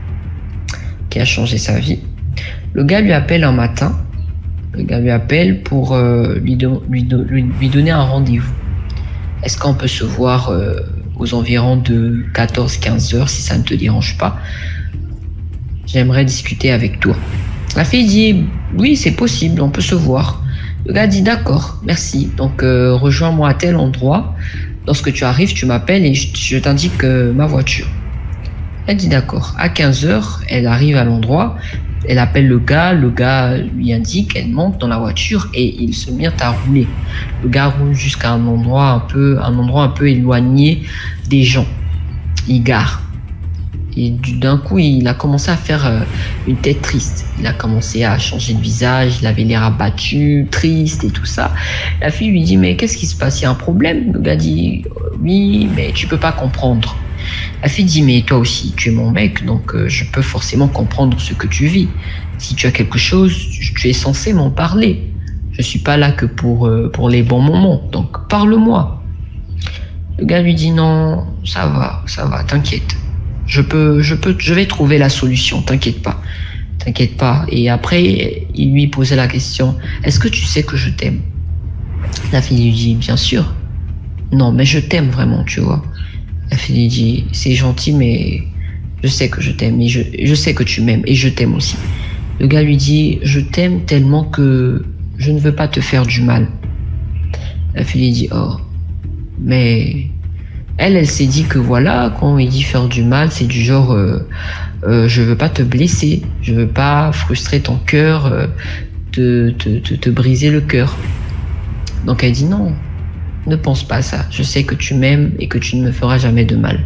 qui a changé sa vie, le gars lui appelle un matin, le gars lui appelle pour euh, lui, do- lui, do- lui, lui donner un rendez-vous. Est-ce qu'on peut se voir euh, aux environs de quatorze à quinze heures, si ça ne te dérange pas? J'aimerais discuter avec toi. La fille dit, oui, c'est possible, on peut se voir. Le gars dit, d'accord, merci. Donc, euh, rejoins-moi à tel endroit. Lorsque tu arrives, tu m'appelles et je, je t'indique euh, ma voiture. Elle dit, d'accord. À quinze heures, elle arrive à l'endroit. Elle appelle le gars. Le gars lui indique, elle monte dans la voiture et ils se mirent à rouler. Le gars roule jusqu'à un endroit un peu, un endroit un peu éloigné des gens. Il gare. Et d'un coup, il a commencé à faire euh, une tête triste. Il a commencé à changer de visage, il avait l'air abattu, triste et tout ça. La fille lui dit, mais qu'est-ce qui se passe? Il y a un problème? Le gars dit, oui, mais tu peux pas comprendre. La fille dit, mais toi aussi, tu es mon mec, donc euh, je peux forcément comprendre ce que tu vis. Si tu as quelque chose, tu es censé m'en parler. Je suis pas là que pour, euh, pour les bons moments, donc parle-moi. Le gars lui dit, non, ça va, ça va, t'inquiète. Je peux, je peux, je vais trouver la solution, t'inquiète pas, t'inquiète pas. Et après, il lui posait la question, est-ce que tu sais que je t'aime? La fille lui dit, bien sûr. Non, mais je t'aime vraiment, tu vois. La fille lui dit, c'est gentil, mais je sais que je t'aime, et je, je sais que tu m'aimes, et je t'aime aussi. Le gars lui dit, je t'aime tellement que je ne veux pas te faire du mal. La fille lui dit, oh, mais... Elle, elle s'est dit que voilà, quand il dit faire du mal, c'est du genre, euh, euh, je veux pas te blesser, je veux pas frustrer ton cœur, euh, te, te, te, te briser le cœur. Donc elle dit non, ne pense pas à ça. Je sais que tu m'aimes et que tu ne me feras jamais de mal.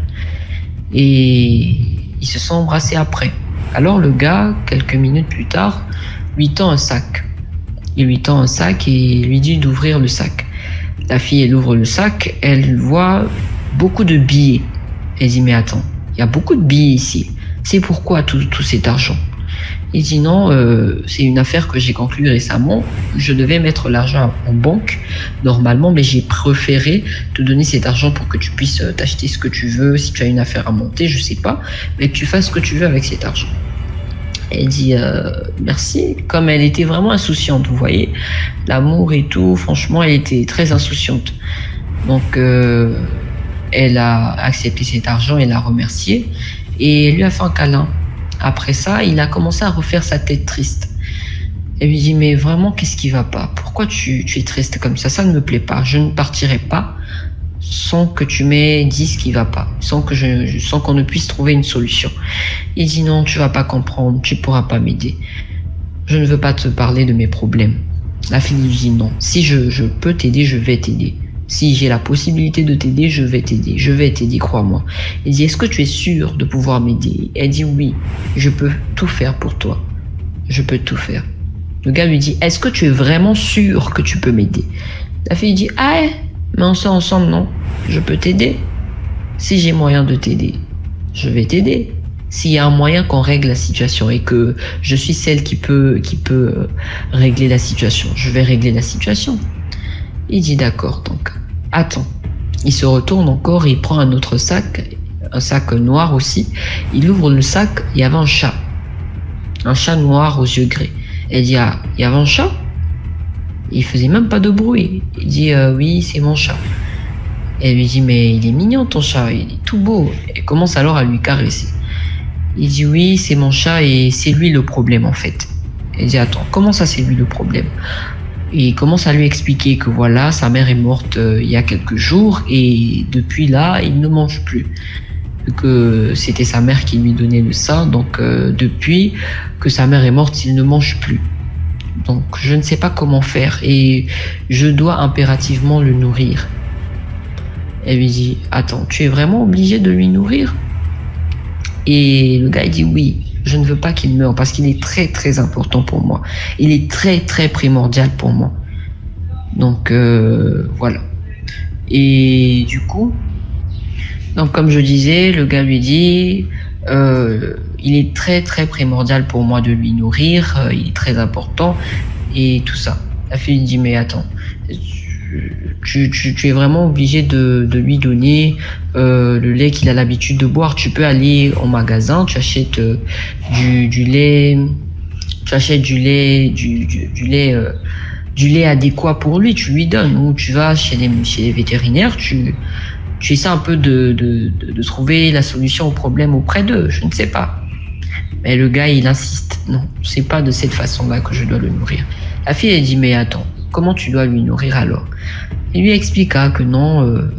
Et ils se sont embrassés après. Alors le gars, quelques minutes plus tard, lui tend un sac. Il lui tend un sac et lui dit d'ouvrir le sac. La fille, elle ouvre le sac, elle voit beaucoup de billets. Elle dit, mais attends, il y a beaucoup de billets ici. C'est pourquoi tout, tout cet argent? Il dit, non, euh, c'est une affaire que j'ai conclue récemment. Je devais mettre l'argent en banque, normalement, mais j'ai préféré te donner cet argent pour que tu puisses t'acheter ce que tu veux, si tu as une affaire à monter, je sais pas, mais que tu fasses ce que tu veux avec cet argent. Elle dit, euh, merci. Comme elle était vraiment insouciante, vous voyez, l'amour et tout, franchement, elle était très insouciante. Donc, euh, elle a accepté cet argent, elle l'a remercié et lui a fait un câlin. Après ça, il a commencé à refaire sa tête triste. Elle lui dit, mais vraiment, qu'est-ce qui va pas? Pourquoi tu, tu es triste comme ça? Ça ne me plaît pas. Je ne partirai pas sans que tu m'aies dit ce qui va pas, sans que je, sans qu'on ne puisse trouver une solution. Il dit non, tu vas pas comprendre, tu pourras pas m'aider. Je ne veux pas te parler de mes problèmes. La fille lui dit non, si je, je peux t'aider, je vais t'aider. Si j'ai la possibilité de t'aider, je vais t'aider, je vais t'aider, crois-moi. Il dit, est-ce que tu es sûr de pouvoir m'aider? Elle dit oui, je peux tout faire pour toi. Je peux tout faire. Le gars lui dit, est-ce que tu es vraiment sûr que tu peux m'aider? La fille dit, ah, mais on sort ensemble, non? Je peux t'aider. Si j'ai moyen de t'aider, je vais t'aider. S'il y a un moyen qu'on règle la situation et que je suis celle qui peut, qui peut régler la situation, je vais régler la situation. Il dit d'accord, donc attends. Il se retourne encore et il prend un autre sac, un sac noir aussi. Il ouvre le sac, il y avait un chat. Un chat noir aux yeux gris. Elle dit, ah, il y avait un chat? Il faisait même pas de bruit. Il dit, euh, oui, c'est mon chat. Elle lui dit, mais il est mignon ton chat, il est tout beau. Elle commence alors à lui caresser. Il dit, oui, c'est mon chat et c'est lui le problème en fait. Elle dit, attends, comment ça c'est lui le problème? Et il commence à lui expliquer que voilà, sa mère est morte euh, il y a quelques jours et depuis là, il ne mange plus. Que c'était sa mère qui lui donnait le sein, donc euh, depuis que sa mère est morte, il ne mange plus. Donc je ne sais pas comment faire et je dois impérativement le nourrir. Elle lui dit, attends, tu es vraiment obligé de lui nourrir? Et le gars il dit oui. Je ne veux pas qu'il meure parce qu'il est très très important pour moi. Il est très très primordial pour moi. Donc euh, voilà. Et du coup, donc comme je disais, le gars lui dit, euh, il est très très primordial pour moi de lui nourrir. Euh, il est très important et tout ça. La fille lui dit mais attends, tu, tu, tu es vraiment obligé de, de lui donner euh, le lait qu'il a l'habitude de boire. Tu peux aller au magasin, tu achètes euh, du, du lait, tu achètes du lait, du, du, du lait, euh, du lait adéquat pour lui. Tu lui donnes. Ou tu vas chez les, chez les vétérinaires, tu, tu essaies un peu de, de, de, de trouver la solution au problème auprès d'eux. Je ne sais pas. Mais le gars, il insiste. Non, c'est pas de cette façon-là que je dois le nourrir. La fille, elle dit mais attends. Comment tu dois lui nourrir alors? Il lui expliqua que non, euh,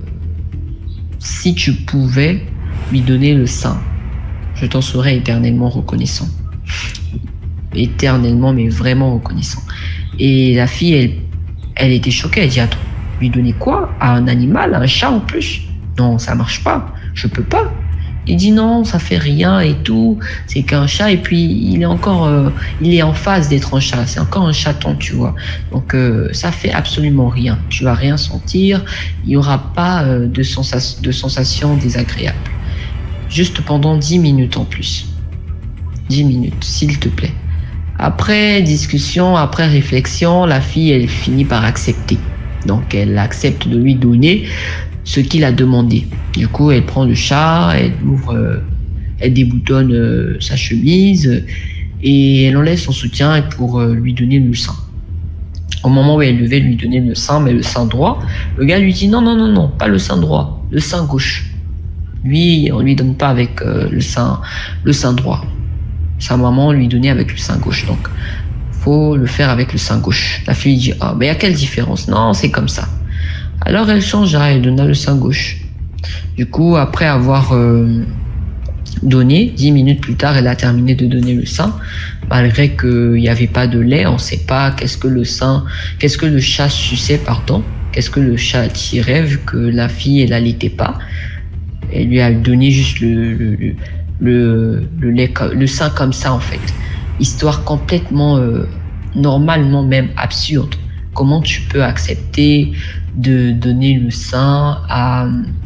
si tu pouvais lui donner le sein, je t'en serais éternellement reconnaissant. Éternellement, mais vraiment reconnaissant. Et la fille, elle, elle était choquée. Elle dit, attends, lui donner quoi? À un animal, à un chat en plus? Non, ça marche pas. Je peux pas. Il dit non, ça fait rien et tout. C'est qu'un chat et puis il est encore, euh, il est en phase d'être un chat. C'est encore un chaton, tu vois. Donc euh, ça fait absolument rien. Tu vas rien sentir. Il y aura pas euh, de sensation, de sensation désagréable. Juste pendant dix minutes en plus. dix minutes, s'il te plaît. Après discussion, après réflexion, la fille, elle finit par accepter. Donc elle accepte de lui donner ce qu'il a demandé. Du coup, elle prend le chat, elle ouvre, euh, elle déboutonne euh, sa chemise euh, et elle enlève son soutien pour euh, lui donner le sein. Au moment où elle devait lui donner le sein, mais le sein droit, le gars lui dit non, non, non, non, pas le sein droit, le sein gauche. Lui, on lui donne pas avec euh, le sein, le sein droit. Sa maman lui donnait avec le sein gauche, donc faut le faire avec le sein gauche. La fille dit ah, mais il y a quelle différence? Non, c'est comme ça. Alors elle changea, elle donna le sein gauche. Du coup, après avoir euh, donné, dix minutes plus tard, elle a terminé de donner le sein, malgré qu'il n'y avait pas de lait. On ne sait pas qu'est-ce que le sein, qu'est-ce que le chat suçait, pardon, qu'est-ce que le chat tirait, vu que la fille, elle n'allaitait pas. Elle lui a donné juste le, le, le, le, le lait, le sein comme ça, en fait. Histoire complètement, euh, normalement même absurde. Comment tu peux accepter de donner le sein à,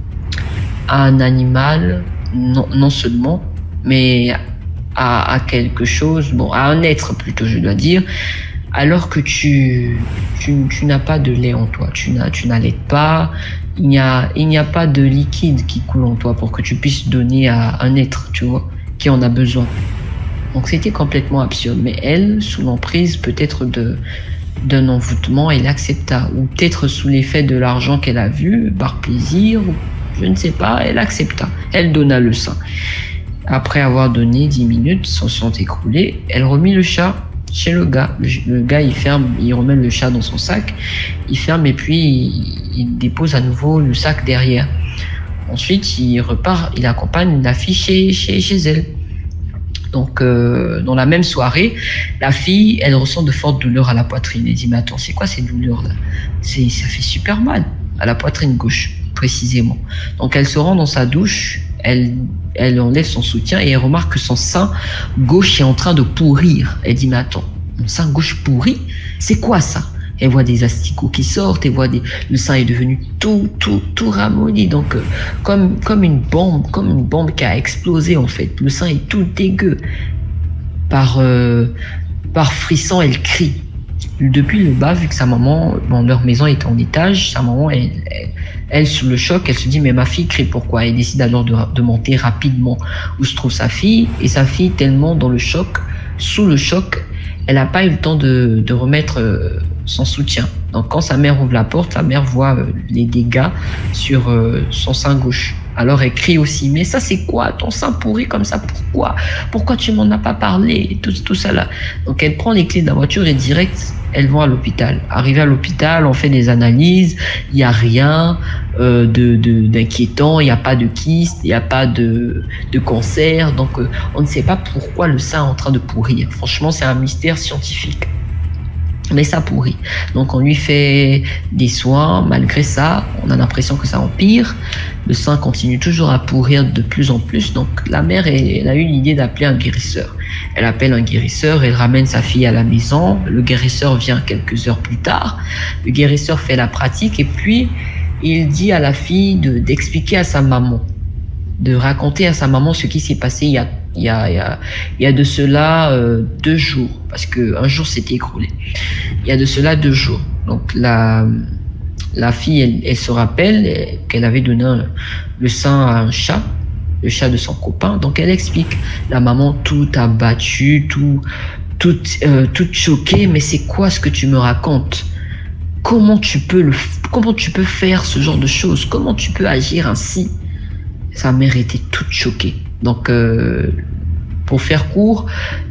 à un animal, non, non seulement, mais à, à quelque chose, bon, à un être plutôt, je dois dire, alors que tu, tu, tu n'as pas de lait en toi, tu n'as, tu n'allaites pas, il n'y a, il n'y a pas de liquide qui coule en toi pour que tu puisses donner à un être, tu vois, qui en a besoin. Donc c'était complètement absurde, mais elle, sous l'emprise peut-être de d'un envoûtement, elle accepta, ou peut-être sous l'effet de l'argent qu'elle a vu, par plaisir, je ne sais pas, elle accepta, elle donna le sein. Après avoir donné dix minutes, s'en sont écoulées, elle remit le chat chez le gars. Le, le gars, il ferme, il remet le chat dans son sac, il ferme et puis il, il dépose à nouveau le sac derrière. Ensuite, il repart, il accompagne la fille chez, chez, chez elle. Donc, euh, dans la même soirée, la fille, elle ressent de fortes douleurs à la poitrine. Elle dit, mais attends, c'est quoi ces douleurs-là? C'est, ça fait super mal, à la poitrine gauche, précisément. Donc, elle se rend dans sa douche, elle, elle enlève son soutien et elle remarque que son sein gauche est en train de pourrir. Elle dit, mais attends, mon sein gauche pourrit? C'est quoi ça? Elle voit des asticots qui sortent, elle voit des... le sein est devenu tout, tout, tout ramolli. Donc, euh, comme, comme une bombe, comme une bombe qui a explosé, en fait. Le sein est tout dégueu. Par, euh, par frisson, elle crie. Depuis le bas, vu que sa maman, bon, leur maison est en étage, sa maman, elle, elle, elle, sous le choc, elle se dit, mais ma fille crie pourquoi? Elle décide alors de, de monter rapidement où se trouve sa fille. Et sa fille, tellement dans le choc, sous le choc, elle n'a pas eu le temps de, de remettre euh, son soutien. Donc quand sa mère ouvre la porte, sa mère voit euh, les dégâts sur euh, son sein gauche. Alors elle crie aussi, mais ça c'est quoi? Ton sein pourri comme ça, pourquoi? Pourquoi tu m'en as pas parlé? Tout, tout ça là. Donc elle prend les clés de la voiture et direct, elles vont à l'hôpital. Arrivée à l'hôpital, on fait des analyses, il n'y a rien euh, de, de, d'inquiétant, il n'y a pas de kyste, il n'y a pas de, de cancer. Donc euh, on ne sait pas pourquoi le sein est en train de pourrir. Franchement, c'est un mystère scientifique. Mais ça pourrit. Donc on lui fait des soins. Malgré ça, on a l'impression que ça empire. Le sein continue toujours à pourrir de plus en plus. Donc la mère, elle, elle a eu l'idée d'appeler un guérisseur. Elle appelle un guérisseur, elle ramène sa fille à la maison. Le guérisseur vient quelques heures plus tard. Le guérisseur fait la pratique et puis il dit à la fille de, d'expliquer à sa maman, de raconter à sa maman ce qui s'est passé il y a Il y, a, il, y a, il y a de cela euh, deux jours, parce qu'un jour s'était écroulé. Il y a de cela deux jours. Donc la, la fille, elle, elle se rappelle qu'elle avait donné un, le sein à un chat, le chat de son copain. Donc elle explique. La maman tout abattue, tout, tout, euh, toute choquée. Mais c'est quoi ce que tu me racontes? Comment tu peux le, comment tu peux faire ce genre de choses? Comment tu peux agir ainsi? Sa mère était toute choquée. Donc, euh, pour faire court,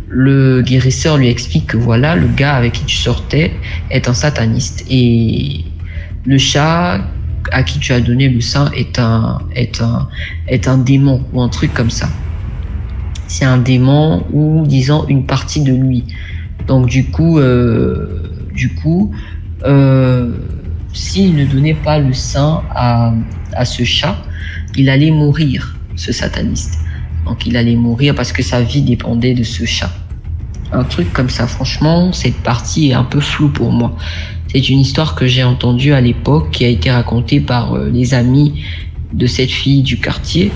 le guérisseur lui explique que voilà, le gars avec qui tu sortais est un sataniste et le chat à qui tu as donné le sein est un, est un, est un démon ou un truc comme ça. C'est un démon ou disons une partie de lui. Donc du coup, euh, du coup, euh, s'il ne donnait pas le sein à, à ce chat, il allait mourir, ce sataniste. Donc il allait mourir parce que sa vie dépendait de ce chat. Un truc comme ça, franchement, cette partie est un peu floue pour moi. C'est une histoire que j'ai entendue à l'époque, qui a été racontée par euh, les amis de cette fille du quartier,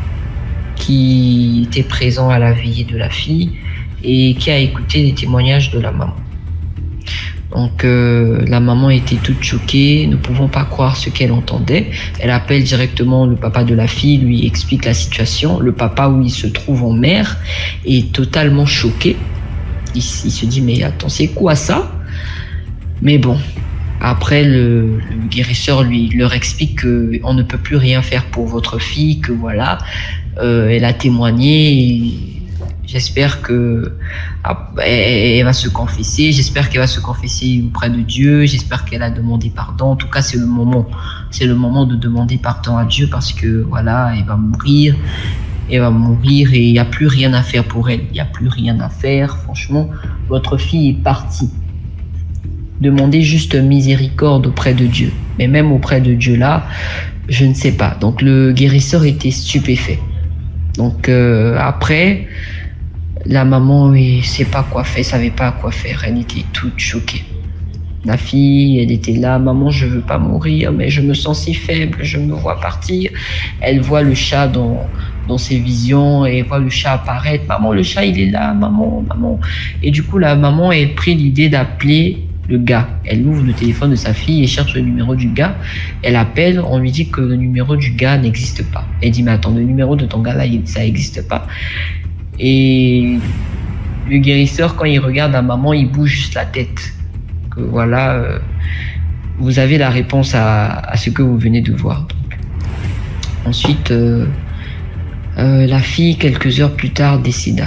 qui était présent à la veillée de la fille et qui a écouté les témoignages de la maman. Donc euh, la maman était toute choquée, ne pouvant pas croire ce qu'elle entendait. Elle appelle directement le papa de la fille, lui explique la situation. Le papa, où il se trouve en mer, est totalement choqué. Il, il se dit, mais attends, c'est quoi ça? Mais bon, après le, le guérisseur lui leur explique qu'on ne peut plus rien faire pour votre fille, que voilà, euh, elle a témoigné. Et j'espère que ah, elle, elle va se confesser. J'espère qu'elle va se confesser auprès de Dieu. J'espère qu'elle a demandé pardon. En tout cas, c'est le moment. C'est le moment de demander pardon à Dieu parce que voilà, elle va mourir. Elle va mourir et il n'y a plus rien à faire pour elle. Il n'y a plus rien à faire. Franchement, votre fille est partie. Demandez juste miséricorde auprès de Dieu. Mais même auprès de Dieu là, je ne sais pas. Donc le guérisseur était stupéfait. Donc euh, après, la maman ne sait pas quoi faire, savait pas quoi faire. Elle était toute choquée. La fille, elle était là, maman, je veux pas mourir, mais je me sens si faible, je me vois partir. Elle voit le chat dans, dans ses visions et elle voit le chat apparaître. Maman, le chat, il est là, maman, maman. Et du coup, la maman, elle prit l'idée d'appeler le gars. Elle ouvre le téléphone de sa fille et cherche le numéro du gars. Elle appelle, on lui dit que le numéro du gars n'existe pas. Elle dit, mais attends, le numéro de ton gars là, ça n'existe pas. Et le guérisseur, quand il regarde la maman, il bouge juste la tête. Que voilà, euh, vous avez la réponse à, à ce que vous venez de voir. Donc. Ensuite, euh, euh, la fille, quelques heures plus tard, décéda.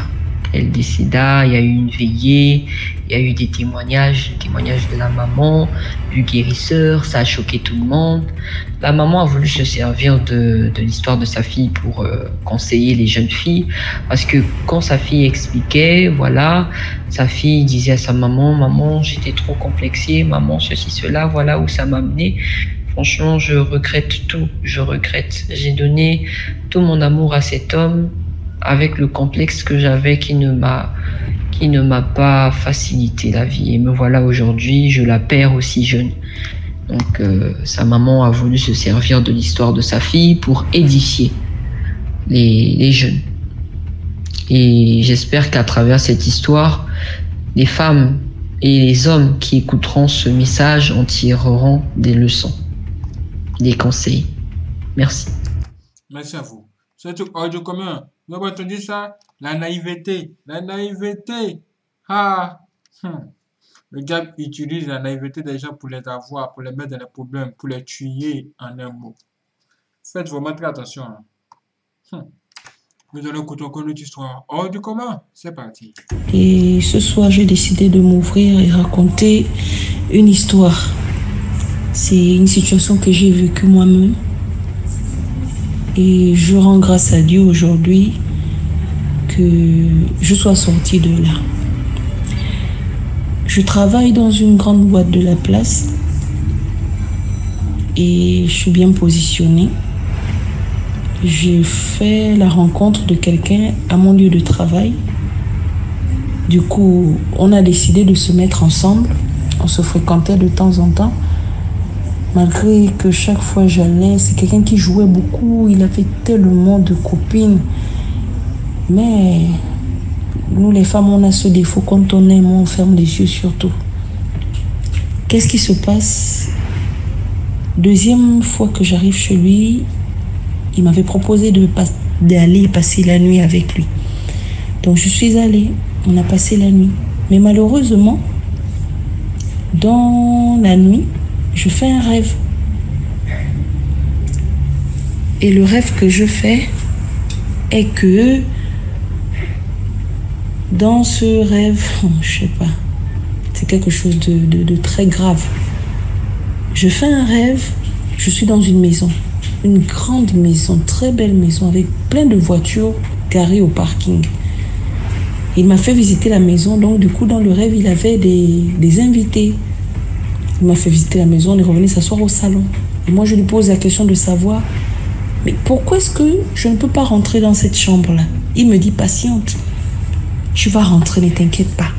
Elle décéda, il y a eu une veillée, il y a eu des témoignages, des témoignages de la maman, du guérisseur, ça a choqué tout le monde. La maman a voulu se servir de, de l'histoire de sa fille pour euh, conseiller les jeunes filles, parce que quand sa fille expliquait, voilà, sa fille disait à sa maman, maman, j'étais trop complexée, maman, ceci, cela, voilà où ça m'a amené. Franchement, je regrette tout, je regrette. J'ai donné tout mon amour à cet homme avec le complexe que j'avais qui ne m'a qui ne m'a pas facilité la vie. Et me voilà aujourd'hui, je la perds aussi jeune. Donc euh, sa maman a voulu se servir de l'histoire de sa fille pour édifier les, les jeunes. Et j'espère qu'à travers cette histoire, les femmes et les hommes qui écouteront ce message en tireront des leçons, des conseils. Merci. Merci à vous. C'est un truc hors du commun. Vous avez entendu ça? La naïveté. La naïveté. Ah. Hum. Le gars utilise la naïveté des gens pour les avoir, pour les mettre dans les problèmes, pour les tuer en un mot. Faites vraiment très attention. Hein. Hum. Nous allons écouter encore une autre histoire hors du commun. C'est parti. Et ce soir, j'ai décidé de m'ouvrir et raconter une histoire. C'est une situation que j'ai vécue moi-même. Et je rends grâce à Dieu aujourd'hui que je sois sortie de là. Je travaille dans une grande boîte de la place et je suis bien positionnée. J'ai fait la rencontre de quelqu'un à mon lieu de travail. Du coup, on a décidé de se mettre ensemble. On se fréquentait de temps en temps. Malgré que chaque fois j'allais, c'est quelqu'un qui jouait beaucoup. Il avait tellement de copines. Mais nous, les femmes, on a ce défaut. Quand on aime, on ferme les yeux sur tout. Qu'est-ce qui se passe? Deuxième fois que j'arrive chez lui, il m'avait proposé de pas, d'aller passer la nuit avec lui. Donc je suis allée. On a passé la nuit. Mais malheureusement, dans la nuit, je fais un rêve. Et le rêve que je fais est que dans ce rêve, je sais pas, c'est quelque chose de, de, de très grave. Je fais un rêve, je suis dans une maison, une grande maison, très belle maison avec plein de voitures garées au parking. Il m'a fait visiter la maison, donc du coup dans le rêve il avait des, des invités. Il m'a fait visiter la maison, on est revenu s'asseoir au salon. Et moi, je lui pose la question de savoir, mais pourquoi est-ce que je ne peux pas rentrer dans cette chambre-là? Il me dit, patiente, tu vas rentrer, ne t'inquiète pas.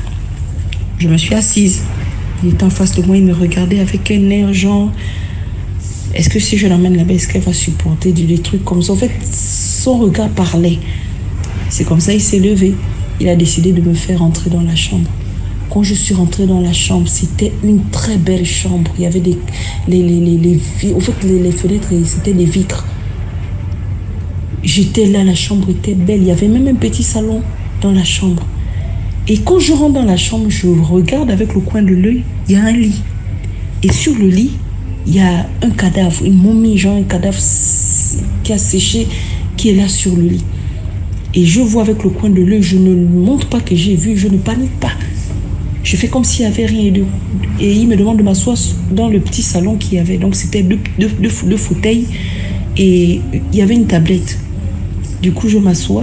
Je me suis assise. Il était en face de moi, il me regardait avec un air genre, est-ce que si je l'emmène là-bas, est-ce qu'elle va supporter des trucs comme ça? En fait, son regard parlait. C'est comme ça, il s'est levé. Il a décidé de me faire rentrer dans la chambre. Quand je suis rentrée dans la chambre, c'était une très belle chambre. Il y avait des les, les, les, les, en fait, les, les fenêtres, c'était des vitres. J'étais là, la chambre était belle. Il y avait même un petit salon dans la chambre. Et quand je rentre dans la chambre, je regarde avec le coin de l'œil, il y a un lit. Et sur le lit, il y a un cadavre, une momie, genre un cadavre qui a séché, qui est là sur le lit. Et je vois avec le coin de l'œil, je ne montre pas que j'ai vu, je ne panique pas. Je fais comme s'il n'y avait rien. De... Et il me demande de m'asseoir dans le petit salon qu'il y avait. Donc c'était deux, deux, deux, deux fauteuils et il y avait une tablette. Du coup, je m'assois.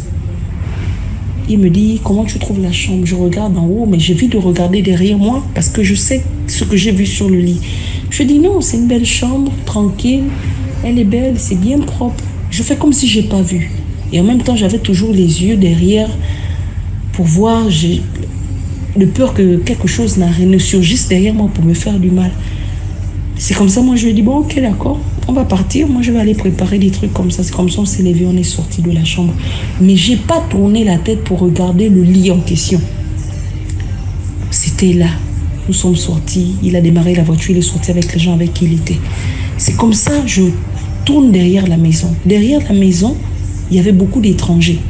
Il me dit, comment tu trouves la chambre? Je regarde en haut, mais j'évite de regarder derrière moi parce que je sais ce que j'ai vu sur le lit. Je dis non, c'est une belle chambre, tranquille. Elle est belle, c'est bien propre. Je fais comme si je n'ai pas vu. Et en même temps, j'avais toujours les yeux derrière pour voir... J'ai... de peur que quelque chose ne surgisse derrière moi pour me faire du mal. C'est comme ça, moi je lui ai dit, bon ok d'accord, on va partir, moi je vais aller préparer des trucs comme ça. C'est comme ça, on s'est levé, on est sorti de la chambre. Mais j'ai pas tourné la tête pour regarder le lit en question. C'était là, nous sommes sortis, il a démarré la voiture, il est sorti avec les gens avec qui il était. C'est comme ça, je tourne derrière la maison. Derrière la maison, il y avait beaucoup d'étrangers.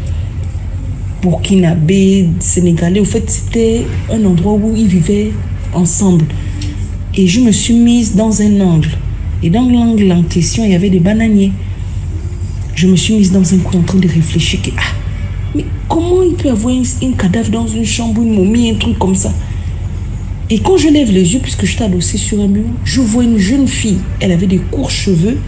Burkinabé, Sénégalais. En fait, c'était un endroit où ils vivaient ensemble. Et je me suis mise dans un angle. Et dans l'angle en question, il y avait des bananiers. Je me suis mise dans un coin en train de réfléchir que, ah, Mais comment il peut avoir un cadavre dans une chambre, une momie, un truc comme ça? Et quand je lève les yeux, puisque j'étais adossée sur un mur, je vois une jeune fille. Elle avait des courts cheveux,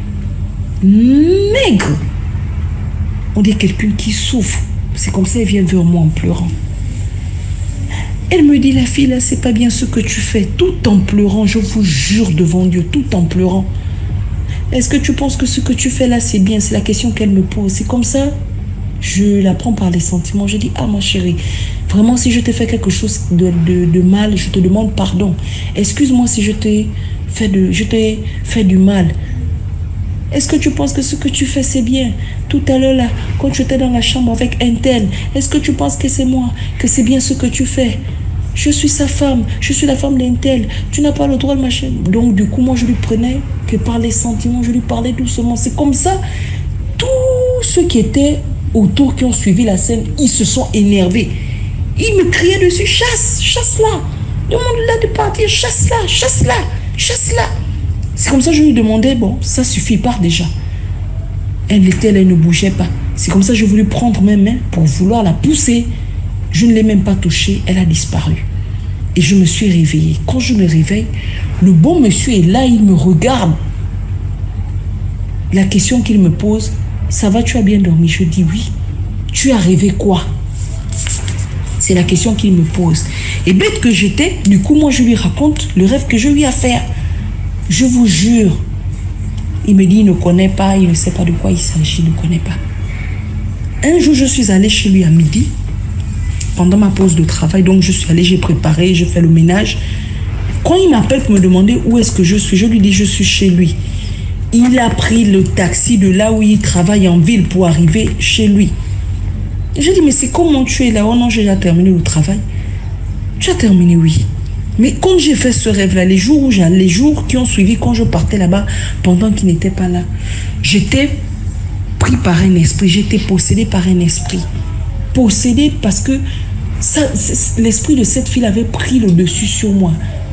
maigre. On dit quelqu'un qui souffre. C'est comme ça, elle vient vers moi en pleurant. Elle me dit, la fille là, c'est pas bien ce que tu fais. Tout en pleurant, je vous jure devant Dieu, tout en pleurant. Est-ce que tu penses que ce que tu fais là, c'est bien? C'est la question qu'elle me pose. C'est comme ça. Je la prends par les sentiments. Je dis, ah ma chérie, vraiment si je t'ai fait quelque chose de, de, de mal, je te demande pardon. Excuse-moi si je t'ai fait, de, je t'ai fait du mal. Est-ce que tu penses que ce que tu fais c'est bien? Tout à l'heure là, quand tu étais dans la chambre avec un tel, est-ce que tu penses que c'est moi, que c'est bien ce que tu fais? Je suis sa femme, je suis la femme d'un tel. Tu n'as pas le droit de machin. Donc du coup, moi je lui prenais que par les sentiments, je lui parlais doucement. C'est comme ça, tous ceux qui étaient autour, qui ont suivi la scène, ils se sont énervés. Ils me criaient dessus, chasse, chasse-la. Demande-la de partir, chasse-la, chasse-la, chasse-la. C'est comme ça que je lui demandais, bon, ça suffit, part déjà. Elle était là, elle ne bougeait pas. C'est comme ça que je voulais prendre mes mains pour vouloir la pousser. Je ne l'ai même pas touchée, elle a disparu. Et je me suis réveillée. Quand je me réveille, le bon monsieur est là, il me regarde. La question qu'il me pose, ça va, tu as bien dormi? Je dis oui. Tu as rêvé quoi? C'est la question qu'il me pose. Et bête que j'étais, du coup, moi je lui raconte le rêve que je lui ai fait. Je vous jure. Il me dit, il ne connaît pas, il ne sait pas de quoi il s'agit, il ne connaît pas. Un jour, je suis allée chez lui à midi, pendant ma pause de travail. Donc, je suis allée, j'ai préparé, je fais le ménage. Quand il m'appelle pour me demander où est-ce que je suis, je lui dis, je suis chez lui. Il a pris le taxi de là où il travaille en ville pour arriver chez lui. Je dis, mais c'est comment tu es là? Oh non, j'ai déjà terminé le travail. Tu as terminé, oui. Mais quand j'ai fait ce rêve-là, les jours où j'ai, les jours qui ont suivi, quand je partais là-bas, pendant qu'il n'était pas là, j'étais pris par un esprit, j'étais possédé par un esprit. Possédé parce que l'esprit de cette fille avait pris le dessus sur moi.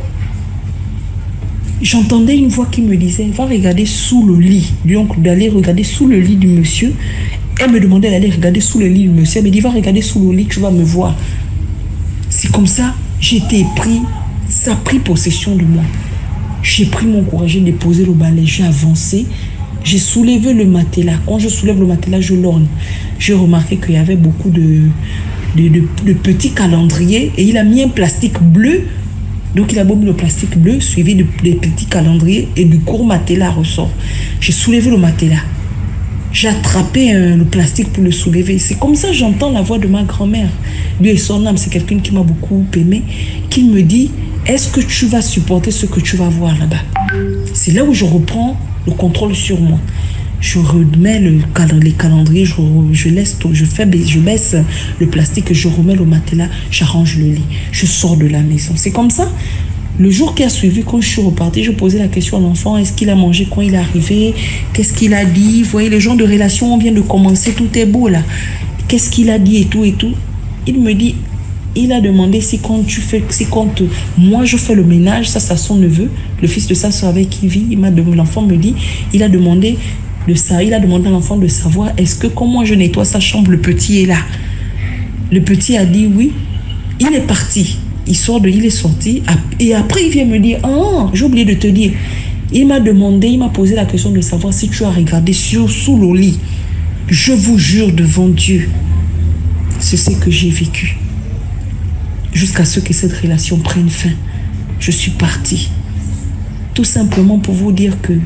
J'entendais une voix qui me disait, va regarder sous le lit. Donc d'aller regarder sous le lit du monsieur. Elle me demandait d'aller regarder sous le lit du monsieur. Elle me dit, va regarder sous le lit, tu vas me voir. C'est comme ça, j'ai été pris. Ça a pris possession de moi. J'ai pris mon courage, j'ai déposé le balai, j'ai avancé, j'ai soulevé le matelas. Quand je soulève le matelas, je lorgne. J'ai remarqué qu'il y avait beaucoup de, de, de, de petits calendriers et il a mis un plastique bleu. Donc il a mis le plastique bleu suivi de, de petits calendriers et du court matelas ressort. J'ai soulevé le matelas. J'ai attrapé euh, le plastique pour le soulever. C'est comme ça que j'entends la voix de ma grand-mère. Lui et son âme, c'est quelqu'un qui m'a beaucoup aimé, qui me dit, est-ce que tu vas supporter ce que tu vas voir là-bas? C'est là où je reprends le contrôle sur moi. Je remets le, les calendriers, je, je, laisse tout, je, fais, je baisse le plastique, je remets le matelas, j'arrange le lit. Je sors de la maison. C'est comme ça. Le jour qui a suivi, quand je suis repartie, je posais la question à l'enfant, est-ce qu'il a mangé quand il est arrivé? Qu'est-ce qu'il a dit? Vous voyez, les gens de relation, on vient de commencer, tout est beau là. Qu'est-ce qu'il a dit et tout et tout? Il me dit, il a demandé si quand tu fais, si quand moi je fais le ménage, ça c'est à son neveu, le fils de sa soeur avec qui il vit, il m'a demandé, l'enfant me dit, il a demandé de ça, il a demandé à l'enfant de savoir, est-ce que quand moi je nettoie sa chambre, le petit est là? Le petit a dit oui, il est parti. Il sort de, il est sorti. Et après, il vient me dire, ah, j'ai oublié de te dire. Il m'a demandé, il m'a posé la question de savoir si tu as regardé sur, sous le lit. Je vous jure devant Dieu, c'est ce que j'ai vécu. Jusqu'à ce que cette relation prenne fin. Je suis partie. Tout simplement pour vous dire que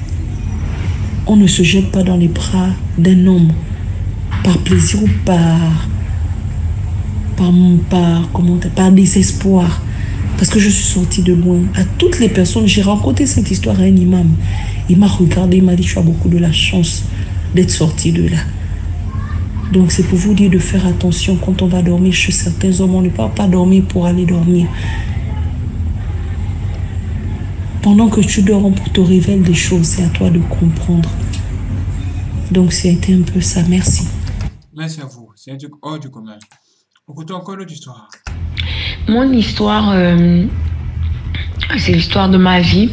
on ne se jette pas dans les bras d'un homme par plaisir ou par... Par, par, comment, par désespoir, parce que je suis sortie de loin. À toutes les personnes, j'ai raconté cette histoire à un imam. Il m'a regardé, il m'a dit, tu as beaucoup de la chance d'être sortie de là. Donc c'est pour vous dire de faire attention quand on va dormir chez certains hommes. On ne peut pas dormir pour aller dormir. Pendant que tu dors, on te révèle des choses, c'est à toi de comprendre. Donc c'était un peu ça, merci. Merci à vous, c'est un truc hors du commun. Écoutons encore notre histoire. Mon histoire, euh, c'est l'histoire de ma vie.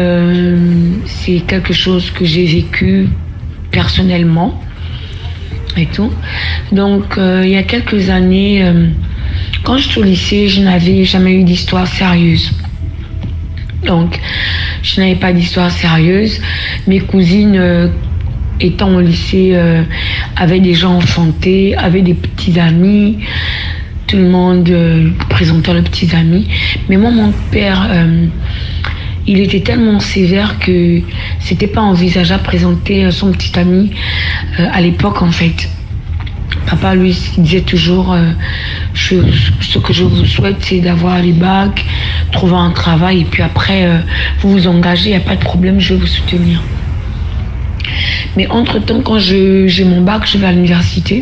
Euh, c'est quelque chose que j'ai vécu personnellement. et tout. Donc, euh, il y a quelques années, euh, quand j'étais au lycée, je n'avais jamais eu d'histoire sérieuse. Donc, je n'avais pas d'histoire sérieuse. Mes cousines, euh, étant au lycée, euh, avaient déjà enfanté, avaient des petits amis. Tout le monde euh, présentait leurs petits amis. Mais moi, mon père, euh, il était tellement sévère que c'était pas envisageable de présenter son petit ami euh, à l'époque, en fait. Papa, lui, il disait toujours euh, je, ce que je vous souhaite, c'est d'avoir les bacs, trouver un travail, et puis après, euh, vous vous engagez, il n'y a pas de problème, je vais vous soutenir. Mais entre-temps, quand je, j'ai mon bac, je vais à l'université.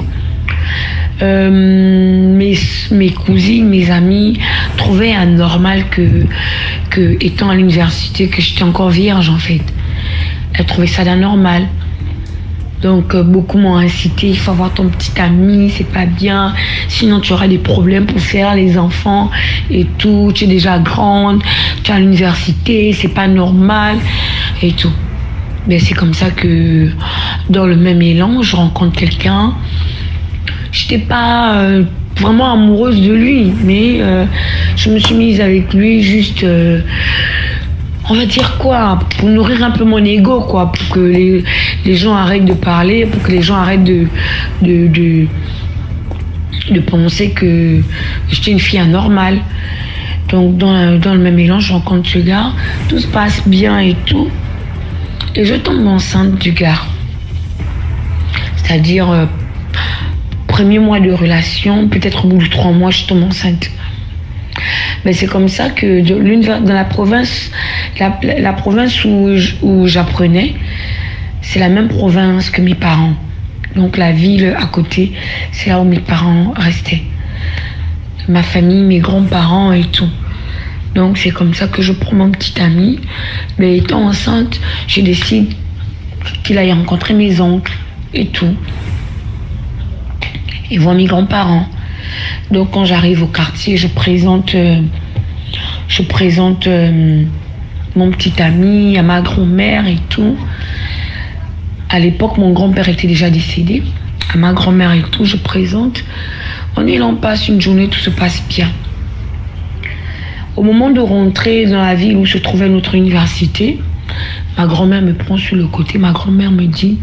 Euh, mes, mes cousines, mes amis trouvaient anormal que, que, étant à l'université, que j'étais encore vierge, en fait. Elles trouvaient ça d'anormal. Donc, euh, beaucoup m'ont incité, il faut avoir ton petit ami, c'est pas bien, sinon tu auras des problèmes pour faire les enfants et tout, tu es déjà grande, tu es à l'université, c'est pas normal et tout. Mais c'est comme ça que, dans le même élan, je rencontre quelqu'un. J'étais pas euh, vraiment amoureuse de lui, mais euh, je me suis mise avec lui juste... Euh, on va dire quoi, pour nourrir un peu mon ego, quoi, pour que les, les gens arrêtent de parler, pour que les gens arrêtent de, de, de, de penser que j'étais une fille anormale. Donc, dans, dans le même élan, je rencontre ce gars, tout se passe bien et tout, et je tombe enceinte du gars. C'est-à-dire, euh, premier mois de relation, peut-être au bout de trois mois, je tombe enceinte. Mais c'est comme ça que de, l'une, dans la province, la, la province où, où j'apprenais, c'est la même province que mes parents. Donc la ville à côté, c'est là où mes parents restaient. Ma famille, mes grands-parents et tout. Donc c'est comme ça que je prends mon petit ami. Mais étant enceinte, je décide qu'il aille rencontrer mes oncles et tout. Et voir mes grands-parents. Donc quand j'arrive au quartier, je présente, euh, je présente euh, mon petit ami à ma grand-mère et tout. À l'époque, mon grand-père était déjà décédé. À ma grand-mère et tout, je présente. On y en passe une journée, tout se passe bien. Au moment de rentrer dans la ville où se trouvait notre université, ma grand-mère me prend sur le côté. Ma grand-mère me dit,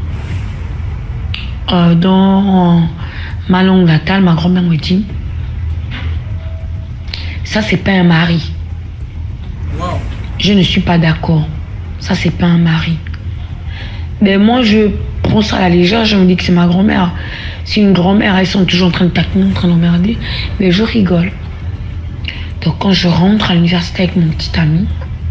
euh, dans... ma langue natale, ma grand-mère me dit, ça c'est pas un mari. Wow. Je ne suis pas d'accord. Ça c'est pas un mari. Mais moi je prends ça à la légère, je me dis que c'est ma grand-mère. Si une grand-mère, elles sont toujours en train de taquiner, en train d'emmerder, mais je rigole. Donc quand je rentre à l'université avec mon petit ami,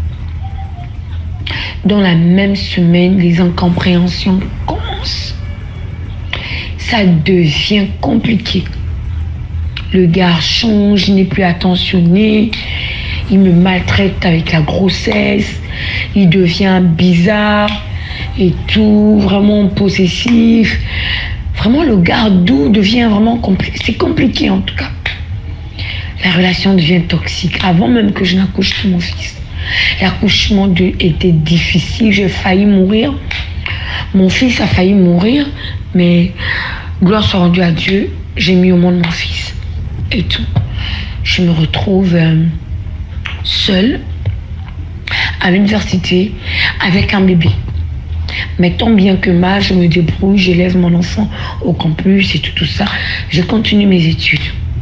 dans la même semaine, les incompréhensions commencent. Ça devient compliqué. Le gars change, il n'est plus attentionné, il me maltraite avec la grossesse, il devient bizarre et tout, vraiment possessif. Vraiment, le gars doux devient vraiment compliqué. C'est compliqué en tout cas. La relation devient toxique. Avant même que je n'accouche de mon fils, l'accouchement de, était difficile, j'ai failli mourir. Mon fils a failli mourir, mais gloire soit rendue à Dieu, j'ai mis au monde mon fils et tout. Je me retrouve euh, seule à l'université avec un bébé. Mais tant bien que mal, je me débrouille, j'élève mon enfant au campus et tout, tout ça. Je continue mes études.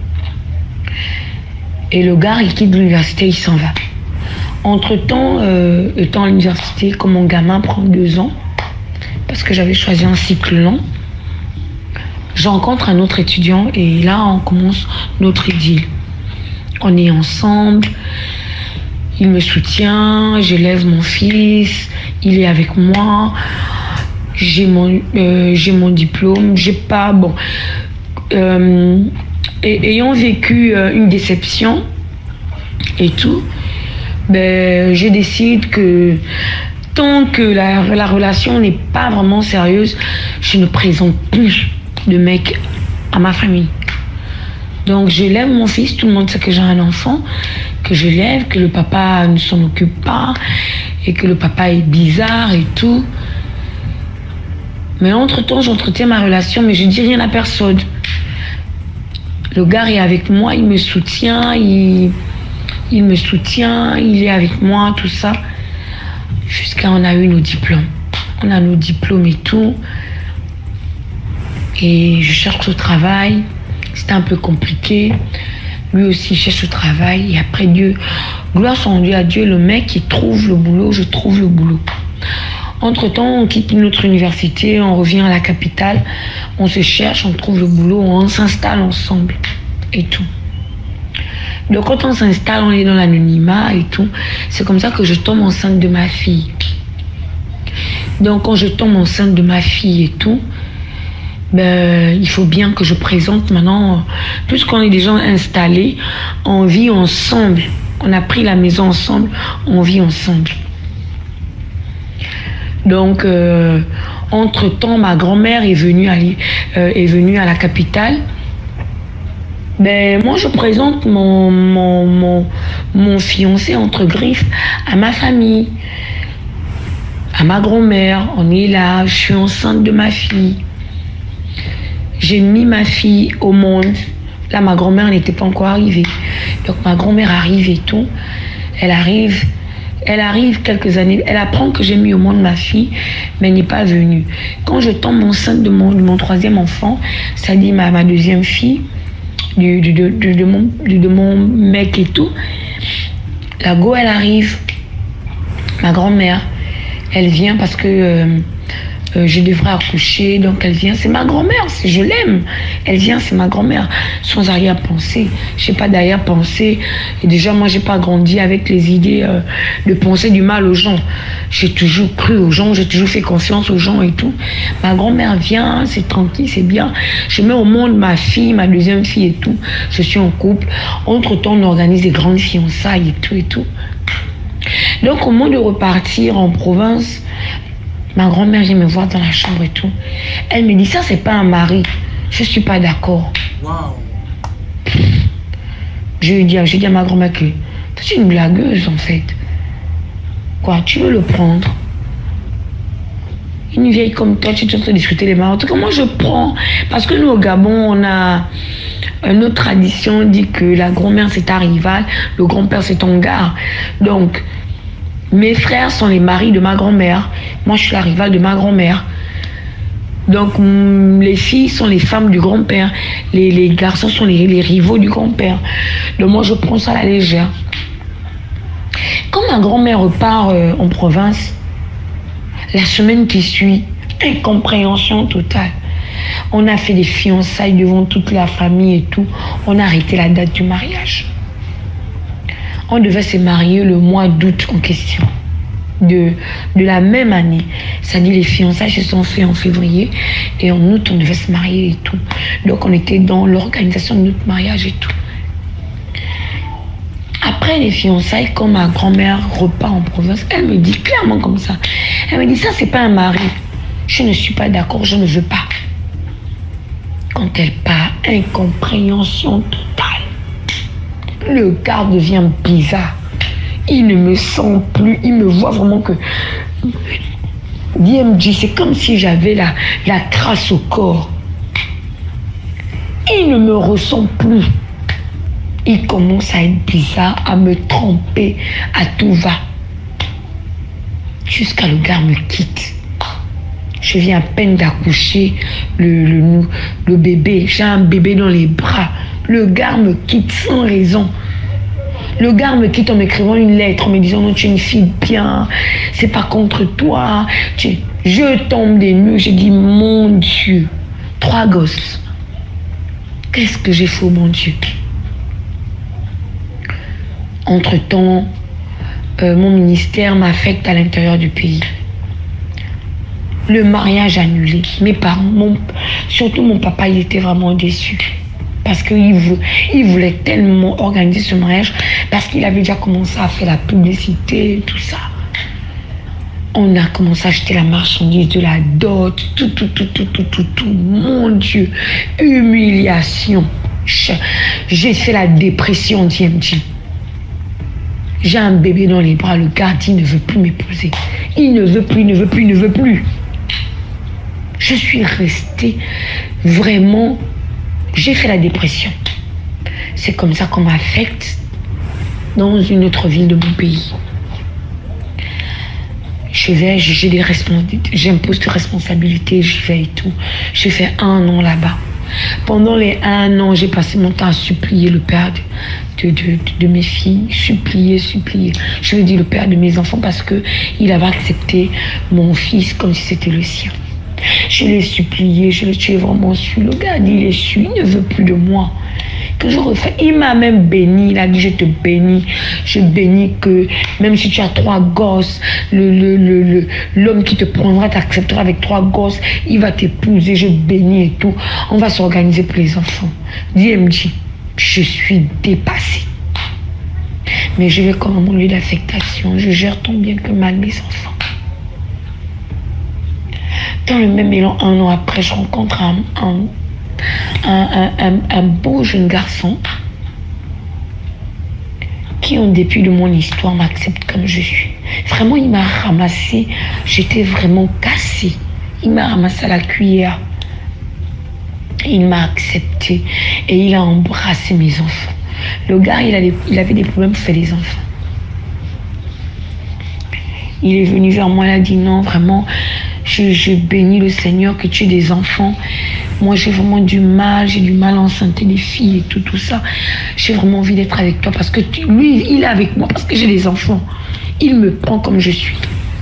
Et le gars, il quitte l'université, il s'en va. Entre-temps, euh, étant à l'université, comme mon gamin prend deux ans, parce que j'avais choisi un cycle long, je rencontre un autre étudiant et là, on commence notre idylle. On est ensemble, il me soutient, j'élève mon fils, il est avec moi, j'ai mon, euh, j'ai mon diplôme, j'ai pas... Bon, euh, et, ayant vécu euh, une déception et tout, ben, je décide que tant que la, la relation n'est pas vraiment sérieuse, je ne présente plus de mec à ma famille. Donc j'élève mon fils, tout le monde sait que j'ai un enfant, que je l'élève, que le papa ne s'en occupe pas et que le papa est bizarre et tout. Mais entre-temps, j'entretiens ma relation, mais je dis rien à personne. Le gars est avec moi, il me soutient, il, il me soutient, il est avec moi, tout ça. Jusqu'à on a eu nos diplômes. On a nos diplômes et tout. Et je cherche au travail. C'était un peu compliqué. Lui aussi cherche au travail. Et après Dieu, gloire soit rendue à Dieu, le mec, il trouve le boulot, je trouve le boulot. Entre-temps, on quitte notre université, on revient à la capitale, on se cherche, on trouve le boulot, on s'installe ensemble et tout. Donc quand on s'installe, on est dans l'anonymat et tout. C'est comme ça que je tombe enceinte de ma fille. Donc quand je tombe enceinte de ma fille et tout, ben, il faut bien que je présente maintenant, puisqu'on est déjà installés, on vit ensemble. On a pris la maison ensemble, on vit ensemble. Donc, euh, entre-temps, ma grand-mère est venue à, euh, est venue à la capitale. Ben, moi, je présente mon, mon, mon, mon fiancé, entre griffes, à ma famille, à ma grand-mère. On est là, je suis enceinte de ma fille. J'ai mis ma fille au monde. Là, ma grand-mère n'était pas encore arrivée. Donc, ma grand-mère arrive et tout. Elle arrive... Elle arrive quelques années, elle apprend que j'ai mis au monde ma fille, mais elle n'est pas venue. Quand je tombe enceinte de mon, de mon troisième enfant, c'est-à-dire ma, ma deuxième fille, du, de, de, de, de, mon, de, de mon mec et tout, la go, elle arrive, ma grand-mère, elle vient parce que euh, euh, je devrais accoucher, donc elle vient, c'est ma grand-mère, je l'aime, elle vient, c'est ma grand-mère, sans arrière-pensée, je n'ai pas d'arrière-pensée, et déjà moi j'ai pas grandi avec les idées euh, de penser du mal aux gens, j'ai toujours cru aux gens, j'ai toujours fait confiance aux gens et tout, ma grand-mère vient, c'est tranquille, c'est bien, je mets au monde ma fille, ma deuxième fille et tout, je suis en couple, entre-temps on organise des grandes fiançailles et tout et tout, donc au moment de repartir en province, ma grand-mère vient me voir dans la chambre et tout. Elle me dit, ça, c'est pas un mari. Je suis pas d'accord. Wow. Je lui dis, je dis à ma grand-mère que c'est une blagueuse, en fait. Quoi, tu veux le prendre? Une vieille comme toi, tu es en train de discuter les maris. En tout cas, moi, je prends. Parce que nous, au Gabon, on a une autre tradition, dit que la grand-mère, c'est ta rivale, le grand-père, c'est ton gars. Donc, mes frères sont les maris de ma grand-mère. Moi, je suis la rivale de ma grand-mère. Donc, les filles sont les femmes du grand-père. Les, les garçons sont les, les rivaux du grand-père. Donc, moi, je prends ça à la légère. Quand ma grand-mère repart euh, en province, la semaine qui suit, incompréhension totale. On a fait des fiançailles devant toute la famille et tout. On a arrêté la date du mariage. On devait se marier le mois d'août en question, de, de la même année. C'est-à-dire les fiançailles se sont faits en février et en août, on devait se marier et tout. Donc, on était dans l'organisation de notre mariage et tout. Après les fiançailles, quand ma grand-mère repart en province, elle me dit clairement comme ça. Elle me dit, ça, c'est pas un mari. Je ne suis pas d'accord, je ne veux pas. Quand elle part, incompréhension totale. Le gars devient bizarre. Il ne me sent plus. Il me voit vraiment que... D M G, c'est comme si j'avais la, la crasse au corps. Il ne me ressent plus. Il commence à être bizarre, à me tromper, à tout va. Jusqu'à le gars me quitte. Je viens à peine d'accoucher le, le, le bébé. J'ai un bébé dans les bras. Le gars me quitte sans raison. Le gars me quitte en m'écrivant une lettre, en me disant, non, tu es une fille bien, c'est pas contre toi. Tu... Je tombe des nues, j'ai dit, mon Dieu, trois gosses. Qu'est-ce que j'ai fait, mon Dieu? Entre-temps, euh, mon ministère m'affecte à l'intérieur du pays. Le mariage annulé. Mes parents, mon... surtout mon papa, il était vraiment déçu. Parce qu'il voulait, il voulait tellement organiser ce mariage, parce qu'il avait déjà commencé à faire la publicité, tout ça. On a commencé à acheter la marchandise de la dot, tout, tout, tout, tout, tout, tout, tout. Mon Dieu, humiliation. J'ai fait la dépression, D M G. J'ai un bébé dans les bras, le gardien ne veut plus m'épouser. Il ne veut plus, il ne veut plus, il ne veut plus. Je suis restée vraiment... J'ai fait la dépression. C'est comme ça qu'on m'affecte dans une autre ville de mon pays. Je vais, j'ai des responsabilités, j'ai un poste de responsabilité, j'y vais et tout. J'ai fait un an là-bas. Pendant les un an, j'ai passé mon temps à supplier le père de, de, de, de mes filles, supplier, supplier. Je veux dire le père de mes enfants parce qu'il avait accepté mon fils comme si c'était le sien. Je l'ai supplié, je l'ai vraiment su. Le gars dit, il est su, il ne veut plus de moi. Que je refais. Il m'a même béni, il a dit, je te bénis. Je bénis que même si tu as trois gosses, le, le, le, le, l'homme qui te prendra t'acceptera avec trois gosses, il va t'épouser, je bénis et tout. On va s'organiser pour les enfants. D M J, je suis dépassée. Mais je vais comme mon lieu d'affectation. Je gère tant bien que mal mes enfants. Dans le même élan, un an après, je rencontre un, un, un, un, un beau jeune garçon qui, en dépit de mon histoire, m'accepte comme je suis. Vraiment, il m'a ramassé. J'étais vraiment cassée. Il m'a ramassé à la cuillère. Il m'a accepté et il a embrassé mes enfants. Le gars, il, a des, il avait des problèmes pour faire des enfants. Il est venu vers moi, il a dit non, vraiment, je, je bénis le Seigneur que tu aies des enfants. Moi, j'ai vraiment du mal, j'ai du mal à enceinter des filles et tout, tout ça. J'ai vraiment envie d'être avec toi parce que tu, lui, il est avec moi parce que j'ai des enfants. Il me prend comme je suis.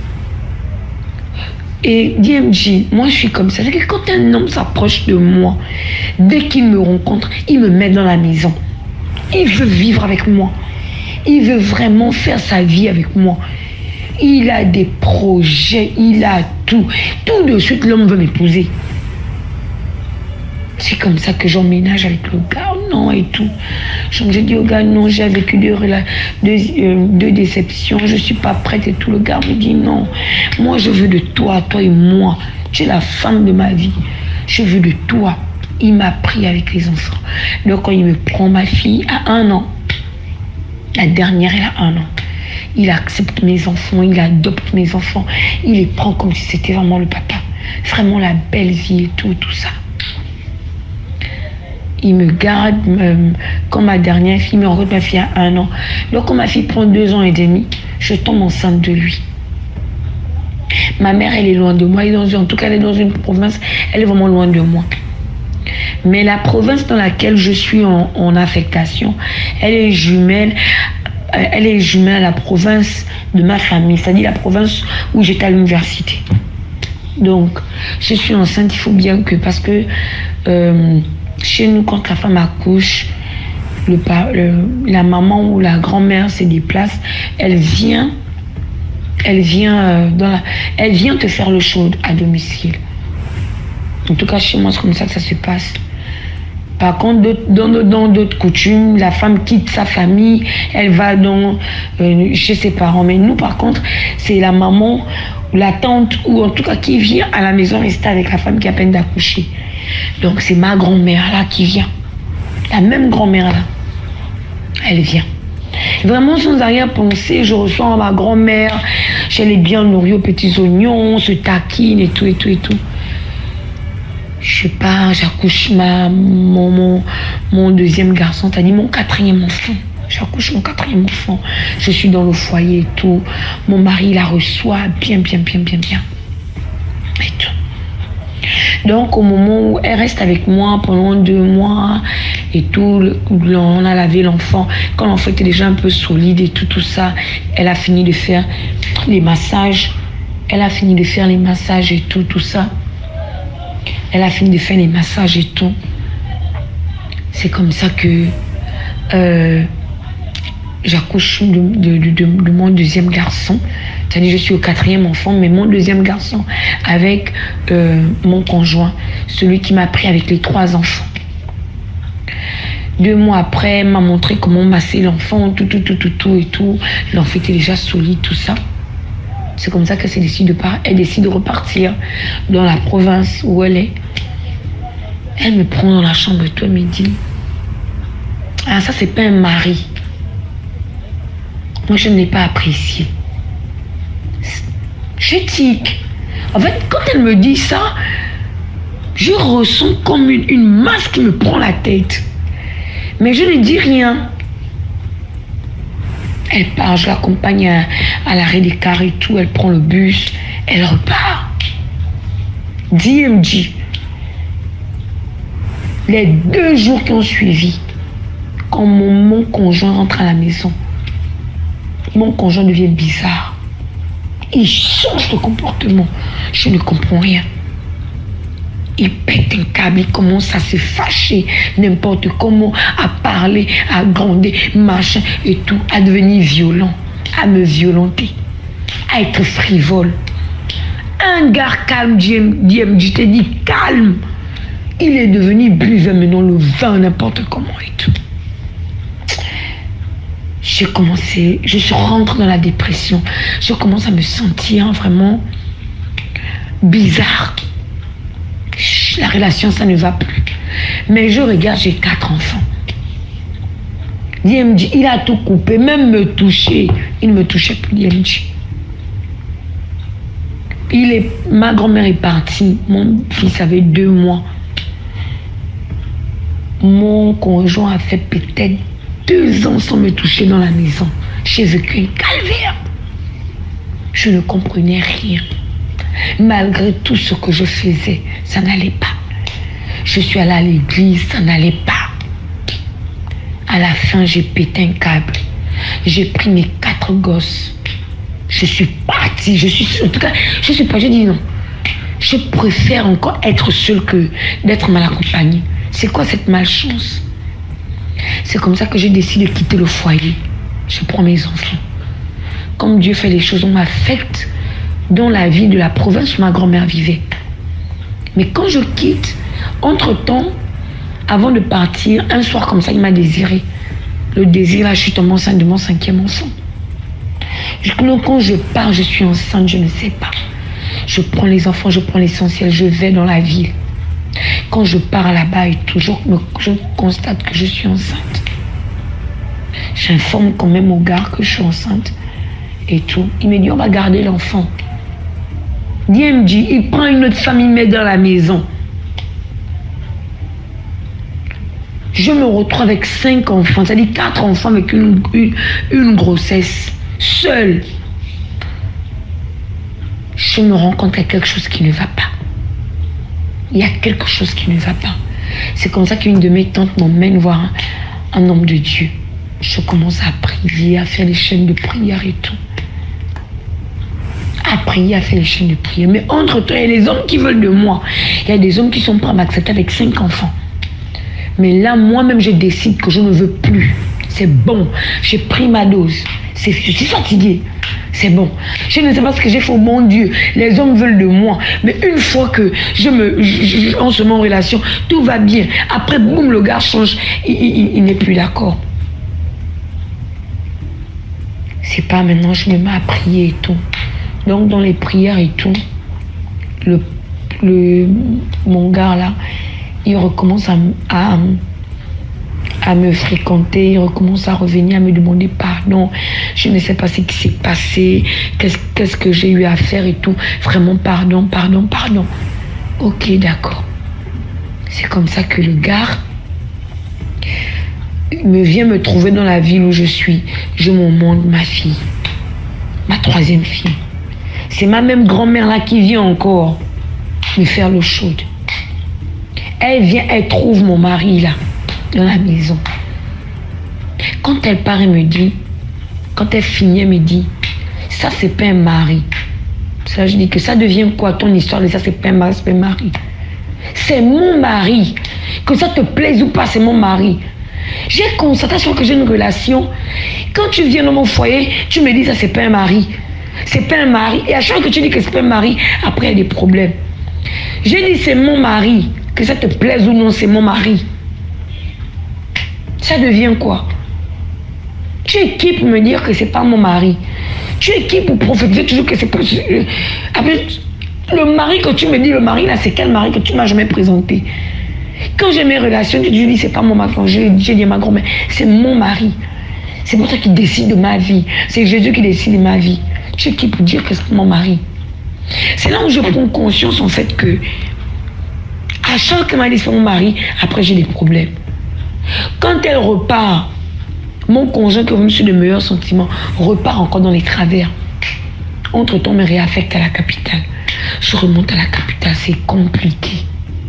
Et D M J, moi, je suis comme ça. C'est-à-dire que quand un homme s'approche de moi, dès qu'il me rencontre, il me met dans la maison. Il veut vivre avec moi. Il veut vraiment faire sa vie avec moi. Il a des projets, il a tout. Tout de suite, l'homme veut m'épouser. C'est comme ça que j'emménage avec le gars, non, et tout. Je dis au gars, non, j'ai vécu deux, deux, euh, deux déceptions, je ne suis pas prête et tout. Le gars me dit, non, moi je veux de toi, toi et moi. Tu es la femme de ma vie. Je veux de toi. Il m'a pris avec les enfants. Donc quand il me prend ma fille à un an, la dernière elle a un an. Il accepte mes enfants, il adopte mes enfants, il les prend comme si c'était vraiment le papa. Vraiment la belle vie et tout, tout ça. Il me garde, euh, quand ma dernière fille, mais en fait ma fille a un an. Donc quand ma fille prend deux ans et demi, je tombe enceinte de lui. Ma mère, elle est loin de moi, elle est dans, en tout cas elle est dans une province, elle est vraiment loin de moi. Mais la province dans laquelle je suis en, en affectation, elle est jumelle. Elle est jumelle à la province de ma famille, c'est-à-dire la province où j'étais à l'université. Donc, je suis enceinte, il faut bien que, parce que euh, chez nous, quand la femme accouche, le, le, la maman ou la grand-mère se déplace, elle vient, elle vient, euh, dans la, elle vient te faire le show à domicile. En tout cas, chez moi, c'est comme ça que ça se passe. Par contre, dans d'autres coutumes, la femme quitte sa famille, elle va dans, euh, chez ses parents. Mais nous, par contre, c'est la maman, la tante, ou en tout cas qui vient à la maison rester avec la femme qui a peine d'accoucher. Donc c'est ma grand-mère là qui vient. La même grand-mère là, elle vient. Vraiment sans arrière-pensée, je reçois ma grand-mère, elle est bien nourrie aux petits oignons, on se taquine et tout, et tout, et tout. Je sais pas, j'accouche ma, mon, mon, mon deuxième garçon, t'as dit mon quatrième enfant. J'accouche mon quatrième enfant. Je suis dans le foyer et tout. Mon mari la reçoit bien, bien, bien, bien, bien. Et tout. Donc, au moment où elle reste avec moi pendant deux mois et tout, on a lavé l'enfant. Quand l'enfant était déjà un peu solide et tout, tout ça, elle a fini de faire les massages. Elle a fini de faire les massages et tout, tout ça. Elle a fini de faire les massages et tout. C'est comme ça que euh, j'accouche de, de, de, de mon deuxième garçon. C'est-à-dire je suis au quatrième enfant, mais mon deuxième garçon avec euh, mon conjoint, celui qui m'a pris avec les trois enfants. Deux mois après, elle m'a montré comment masser l'enfant, tout, tout, tout, tout, tout et tout. L'enfant était déjà solide, tout ça. C'est comme ça qu'elle décide de part, elle décide de repartir dans la province où elle est. Elle me prend dans la chambre et tout, elle me dit, ah ça c'est pas un mari. Moi je ne l'ai pas apprécié. Je tique. En fait, quand elle me dit ça, Je ressens comme une, une masse qui me prend la tête. Mais je ne dis rien. Elle part, je l'accompagne à, à l'arrêt des cars et tout. Elle prend le bus, elle repart. D M G. Les deux jours qui ont suivi, quand mon, mon conjoint rentre à la maison, mon conjoint devient bizarre. Il change de comportement. Je ne comprends rien. Il pète un câble, il commence à se fâcher, n'importe comment, à parler, à gronder, machin et tout, à devenir violent, à me violenter, à être frivole. Un gars calme, D M G, je te dis calme. Il est devenu buveur maintenant, le vin, n'importe comment et tout. J'ai commencé, je rentre dans la dépression. Je commence à me sentir vraiment bizarre. La relation, ça ne va plus. Mais je regarde, j'ai quatre enfants. D M G, il a tout coupé, même me toucher. Il ne me touchait plus, D M G. Il est, ma grand-mère est partie. Mon fils avait deux mois. Mon conjoint a fait peut-être deux ans sans me toucher dans la maison. J'ai vécu un calvaire. Je ne comprenais rien. Malgré tout ce que je faisais, ça n'allait pas. Je suis allée à l'église, ça n'allait pas. À la fin, j'ai pété un câble. J'ai pris mes quatre gosses. Je suis partie. Je suis, en tout cas, je suis pas. Je dis non. Je préfère encore être seule que d'être mal accompagnée. C'est quoi cette malchance? C'est comme ça que j'ai décidé de quitter le foyer. Je prends mes enfants. Comme Dieu fait les choses, on m'affecte dans la vie de la province où ma grand-mère vivait. Mais quand je quitte, entre-temps, avant de partir, un soir comme ça, il m'a désiré. Le désir, là, je suis tombée enceinte de mon cinquième enfant. Donc, quand je pars, je suis enceinte, je ne sais pas. Je prends les enfants, je prends l'essentiel, je vais dans la ville. Quand je pars là-bas et toujours, je constate que je suis enceinte. J'informe quand même au gars que je suis enceinte et tout. Il me dit, on va garder l'enfant. D M G, il prend une autre femme, il met dans la maison. Je me retrouve avec cinq enfants, c'est-à-dire quatre enfants avec une, une, une grossesse, seule. Je me rends compte qu'il y a quelque chose qui ne va pas. Il y a quelque chose qui ne va pas. C'est comme ça qu'une de mes tantes m'emmène voir un, un homme de Dieu. Je commence à prier, à faire les chaînes de prière et tout. À prier, à faire les chaînes de prière. Mais entre-temps, il y a les hommes qui veulent de moi. Il y a des hommes qui sont prêts à m'accepter avec cinq enfants. Mais là, moi-même, je décide que je ne veux plus. C'est bon. J'ai pris ma dose. Je suis fatiguée. C'est bon. Je ne sais pas ce que j'ai fait au bon Dieu. Les hommes veulent de moi. Mais une fois que je me, je, je, on se met en relation, tout va bien. Après, boum, le gars change. Il, il, il n'est plus d'accord. C'est pas maintenant, je me mets à prier et tout. Donc, dans les prières et tout, le, le, mon gars là, il recommence à, à, à me fréquenter, il recommence à revenir, à me demander pardon. Je ne sais pas ce qui s'est passé, qu'est-ce, qu'est-ce que j'ai eu à faire et tout. Vraiment, pardon, pardon, pardon. Ok, d'accord. C'est comme ça que le gars me vient me trouver dans la ville où je suis. Je m'en montre ma fille, ma troisième fille. C'est ma même grand-mère là qui vient encore me faire l'eau chaude. Elle vient, elle trouve mon mari là, dans la maison. Quand elle part, elle me dit, quand elle finit, elle me dit, ça c'est pas un mari. Ça, je dis que ça devient quoi ton histoire de ça, c'est pas un mari, c'est pas un mari. C'est mon mari. Que ça te plaise ou pas, c'est mon mari. J'ai constatation que j'ai une relation. Quand tu viens dans mon foyer, tu me dis ça c'est pas un mari. C'est pas un mari. Et à chaque fois que tu dis que c'est pas un mari, après il y a des problèmes. J'ai dit c'est mon mari. Que ça te plaise ou non, c'est mon mari. Ça devient quoi? Tu es qui pour me dire que c'est pas mon mari? Tu es qui pour prophétiser toujours que c'est pas... Après, le mari que tu me dis, le mari là, c'est quel mari que tu m'as jamais présenté? Quand j'ai mes relations, je dis c'est pas mon mari. Quand j'ai dit à ma grand-mère, c'est mon mari. C'est pour ça qu'il décide de ma vie. C'est Jésus qui décide de ma vie. Tu es qui pour dire que c'est mon mari? C'est là où je prends conscience en fait que À chaque fois qu'elle m'a dit c'est mon mari, après j'ai des problèmes. Quand elle repart, mon conjoint qui est venu sur de meilleurs sentiments repart encore dans les travers. Entre-temps, on me réaffecte à la capitale. Je remonte à la capitale, c'est compliqué.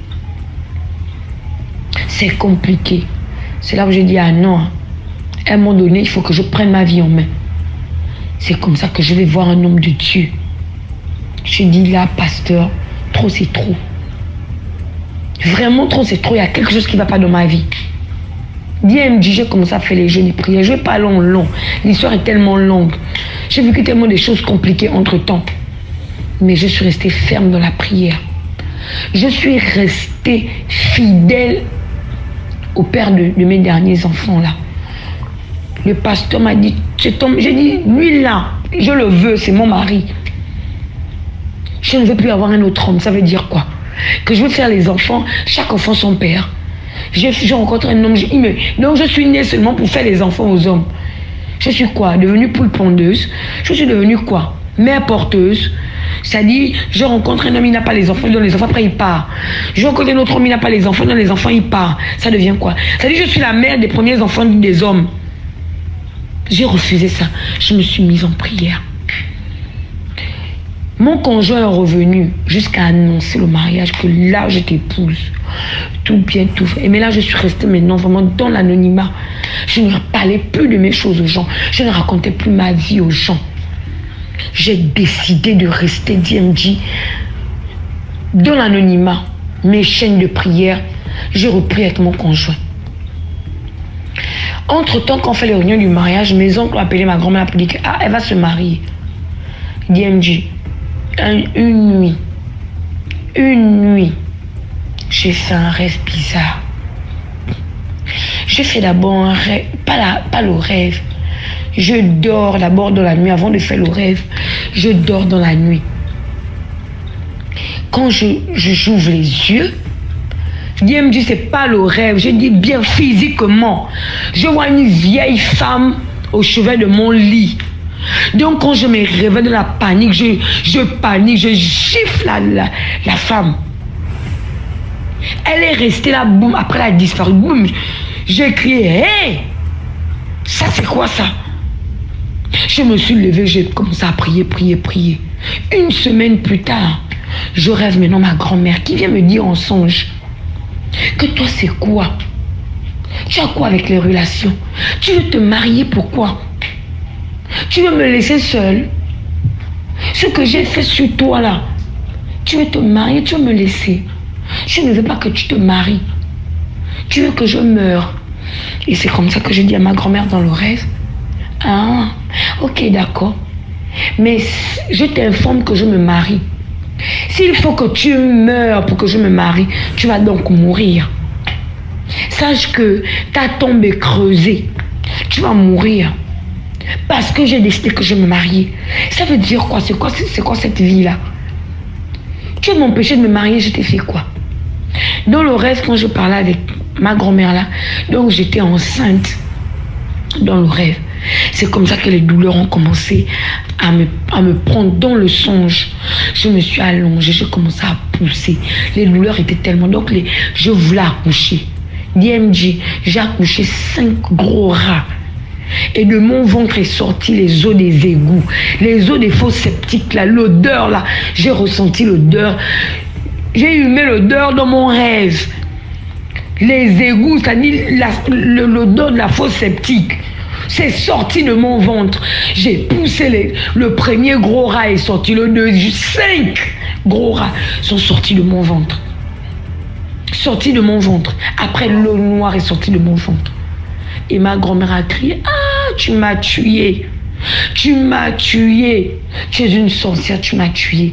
C'est compliqué. C'est là où j'ai dit, ah non, à un moment donné, il faut que je prenne ma vie en main. C'est comme ça que je vais voir un homme de Dieu. Je dis là, pasteur, trop c'est trop. Vraiment trop c'est trop, il y a quelque chose qui ne va pas dans ma vie. D M D, j'ai commencé à faire les jeûnes et prières. Je ne vais pas long, long. L'histoire est tellement longue. J'ai vécu tellement de choses compliquées entre-temps. Mais je suis restée ferme dans la prière. Je suis restée fidèle au père de, de mes derniers enfants là. Le pasteur m'a dit, j'ai dit, lui là, je le veux, c'est mon mari. Je ne veux plus avoir un autre homme. Ça veut dire quoi? Que je veux faire les enfants, chaque enfant son père. J'ai rencontré un homme, j'ai dit, mais donc je suis née seulement pour faire les enfants aux hommes. Je suis quoi? Devenue poule pondeuse? Je suis devenue quoi? Mère porteuse? C'est-à-dire, je rencontre un homme, il n'a pas les enfants, il donne les enfants, après il part. Je rencontre un autre homme, il n'a pas les enfants, il donne les enfants, il part. Ça devient quoi? C'est-à-dire, je suis la mère des premiers enfants des hommes. J'ai refusé ça. Je me suis mise en prière. Mon conjoint est revenu jusqu'à annoncer le mariage, que là, je t'épouse. Tout bien, tout fait. Mais là, je suis restée maintenant vraiment dans l'anonymat. Je ne parlais plus de mes choses aux gens. Je ne racontais plus ma vie aux gens. J'ai décidé de rester D M D dans l'anonymat. Mes chaînes de prière, j'ai repris avec mon conjoint. Entre-temps, quand on fait les réunions du mariage, mes oncles ont appelé ma grand-mère pour dire qu'elle ah, va se marier. D M D. Un, une nuit, une nuit, j'ai fait un rêve bizarre. J'ai fait d'abord un rêve, pas, la, pas le rêve. Je dors d'abord dans la nuit, avant de faire le rêve, je dors dans la nuit. Quand je, je j'ouvre les yeux, Dieu me dit, c'est pas le rêve, je dis bien physiquement. Je vois une vieille femme au chevet de mon lit. Donc quand je me réveille de la panique, je, je panique, je gifle la, la, la femme. Elle est restée là, boum, après elle a disparu, boum. J'ai crié, hé, ça c'est quoi ça? Je me suis levée, j'ai commencé à prier, prier, prier. Une semaine plus tard, je rêve maintenant ma grand-mère qui vient me dire en songe que toi c'est quoi? Tu as quoi avec les relations? Tu veux te marier, pourquoi? Tu veux me laisser seule? Ce que j'ai fait sur toi là, tu veux te marier, tu veux me laisser. Je ne veux pas que tu te maries. Tu veux que je meure. Et c'est comme ça que je dis à ma grand-mère dans le rêve. Ah, ok, d'accord. Mais je t'informe que je me marie. S'il faut que tu meurs pour que je me marie, tu vas donc mourir. Sache que ta tombe est creusée. Tu vas mourir. Parce que j'ai décidé que je me mariais. Ça veut dire quoi? C'est quoi, c'est quoi cette vie-là? Tu veux m'empêcher de me marier, je t'ai fait quoi? Dans le rêve, quand je parlais avec ma grand-mère là, donc j'étais enceinte dans le rêve. C'est comme ça que les douleurs ont commencé à me, à me prendre dans le songe. Je me suis allongée, j'ai commencé à pousser. Les douleurs étaient tellement... Donc les, je voulais accoucher. D M D, j'ai accouché cinq gros rats. Et de mon ventre est sorti les os des égouts, les os des fosses septiques, là, l'odeur là. J'ai ressenti l'odeur. J'ai humé l'odeur dans mon rêve. Les égouts, c'est-à-dire l'odeur de la fosse septique. C'est sorti de mon ventre. J'ai poussé les, le premier gros rat est sorti, le deuxième, cinq gros rats sont sortis de mon ventre. Sortis de mon ventre. Après, l'eau noire est sortie de mon ventre. Et ma grand-mère a crié, ah, tu m'as tué. Tu m'as tué. Tu es une sorcière, tu m'as tué.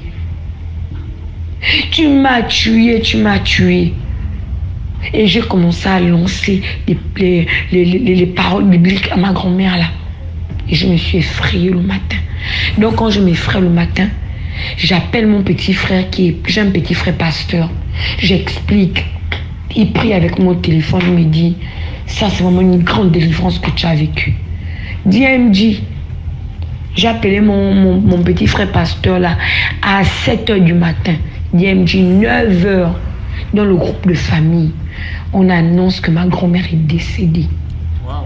Tu m'as tué, tu m'as tué. Et j'ai commencé à lancer les, les, les, les, les paroles bibliques à ma grand-mère là. Et je me suis effrayée le matin. Donc quand je m'effraie le matin, j'appelle mon petit frère qui est... J'ai un petit frère pasteur. J'explique. Il prie avec mon téléphone, il me dit, ça c'est vraiment une grande délivrance que tu as vécue. D M D, j'ai appelé mon, mon, mon petit frère pasteur là à sept heures du matin. D M D, neuf heures. dans le groupe de famille, on annonce que ma grand-mère est décédée. Wow.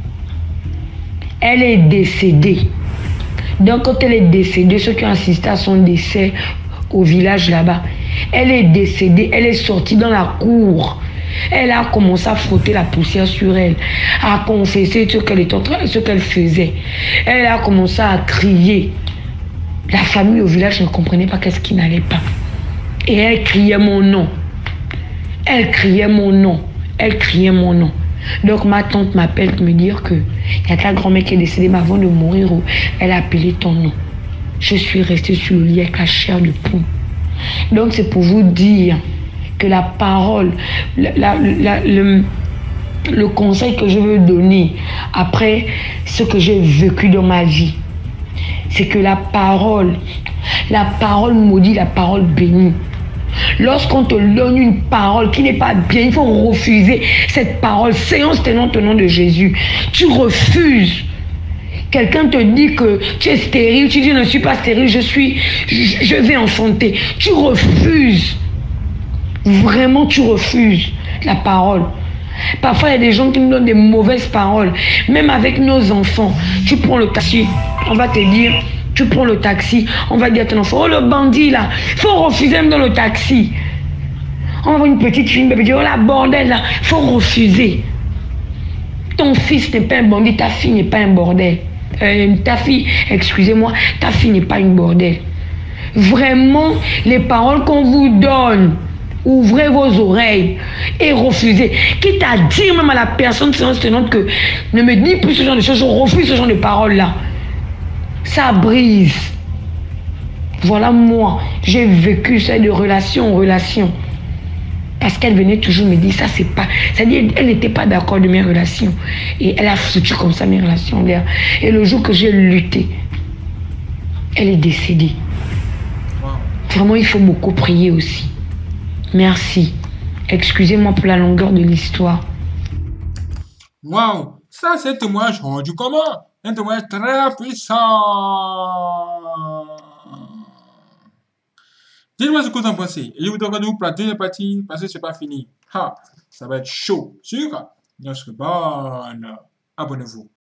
Elle est décédée. Donc quand elle est décédée, ceux qui ont assisté à son décès au village là-bas, elle est décédée, elle est sortie dans la cour. Elle a commencé à frotter la poussière sur elle, à confesser ce qu'elle était en train, ce qu'elle faisait. Elle a commencé à crier. La famille au village ne comprenait pas qu'est-ce qui n'allait pas. Et elle criait mon nom. Elle criait mon nom. Elle criait mon nom. Donc ma tante m'appelle pour me dire que il y a ta grand-mère qui est décédée, mais avant de mourir, elle a appelé ton nom. Je suis restée sur le lit avec la chair de poule. Donc c'est pour vous dire que la parole, la, la, la, le, le conseil que je veux donner après ce que j'ai vécu dans ma vie, c'est que la parole, la parole maudit, la parole bénie. Lorsqu'on te donne une parole qui n'est pas bien, il faut refuser cette parole. Séance tenant au nom de Jésus. Tu refuses. Quelqu'un te dit que tu es stérile, tu dis je ne suis pas stérile, je suis, je, je vais enfanter. Tu refuses. Vraiment, tu refuses la parole. Parfois, il y a des gens qui nous donnent des mauvaises paroles. Même avec nos enfants, tu prends le taxi, on va te dire, tu prends le taxi, on va dire à ton enfant, oh le bandit là, il faut refuser même dans le taxi. On voit une petite fille, une bébé, oh la bordel là, il faut refuser. Ton fils n'est pas un bandit, ta fille n'est pas un bordel. Euh, ta fille, excusez-moi, ta fille n'est pas une bordel. Vraiment, les paroles qu'on vous donne, ouvrez vos oreilles et refusez. Quitte à dire même à la personne tenante que ne me dis plus ce genre de choses, je refuse ce genre de paroles-là. Ça brise. Voilà moi, j'ai vécu ça de relation en relation. Parce qu'elle venait toujours me dire, ça c'est pas... C'est-à-dire, elle n'était pas d'accord de mes relations. Et elle a foutu comme ça mes relations d'air. Et le jour que j'ai lutté, elle est décédée. Wow. Vraiment, il faut beaucoup prier aussi. Merci. Excusez-moi pour la longueur de l'histoire. Waouh, ça c'est un témoignage rendu comment? Un témoignage très puissant. Dites-moi ce que vous en pensez. Et je vous demande de vous placer la partie parce que c'est pas fini. Ha, ça va être chaud. Sûr? Dans ce bon, abonnez-vous.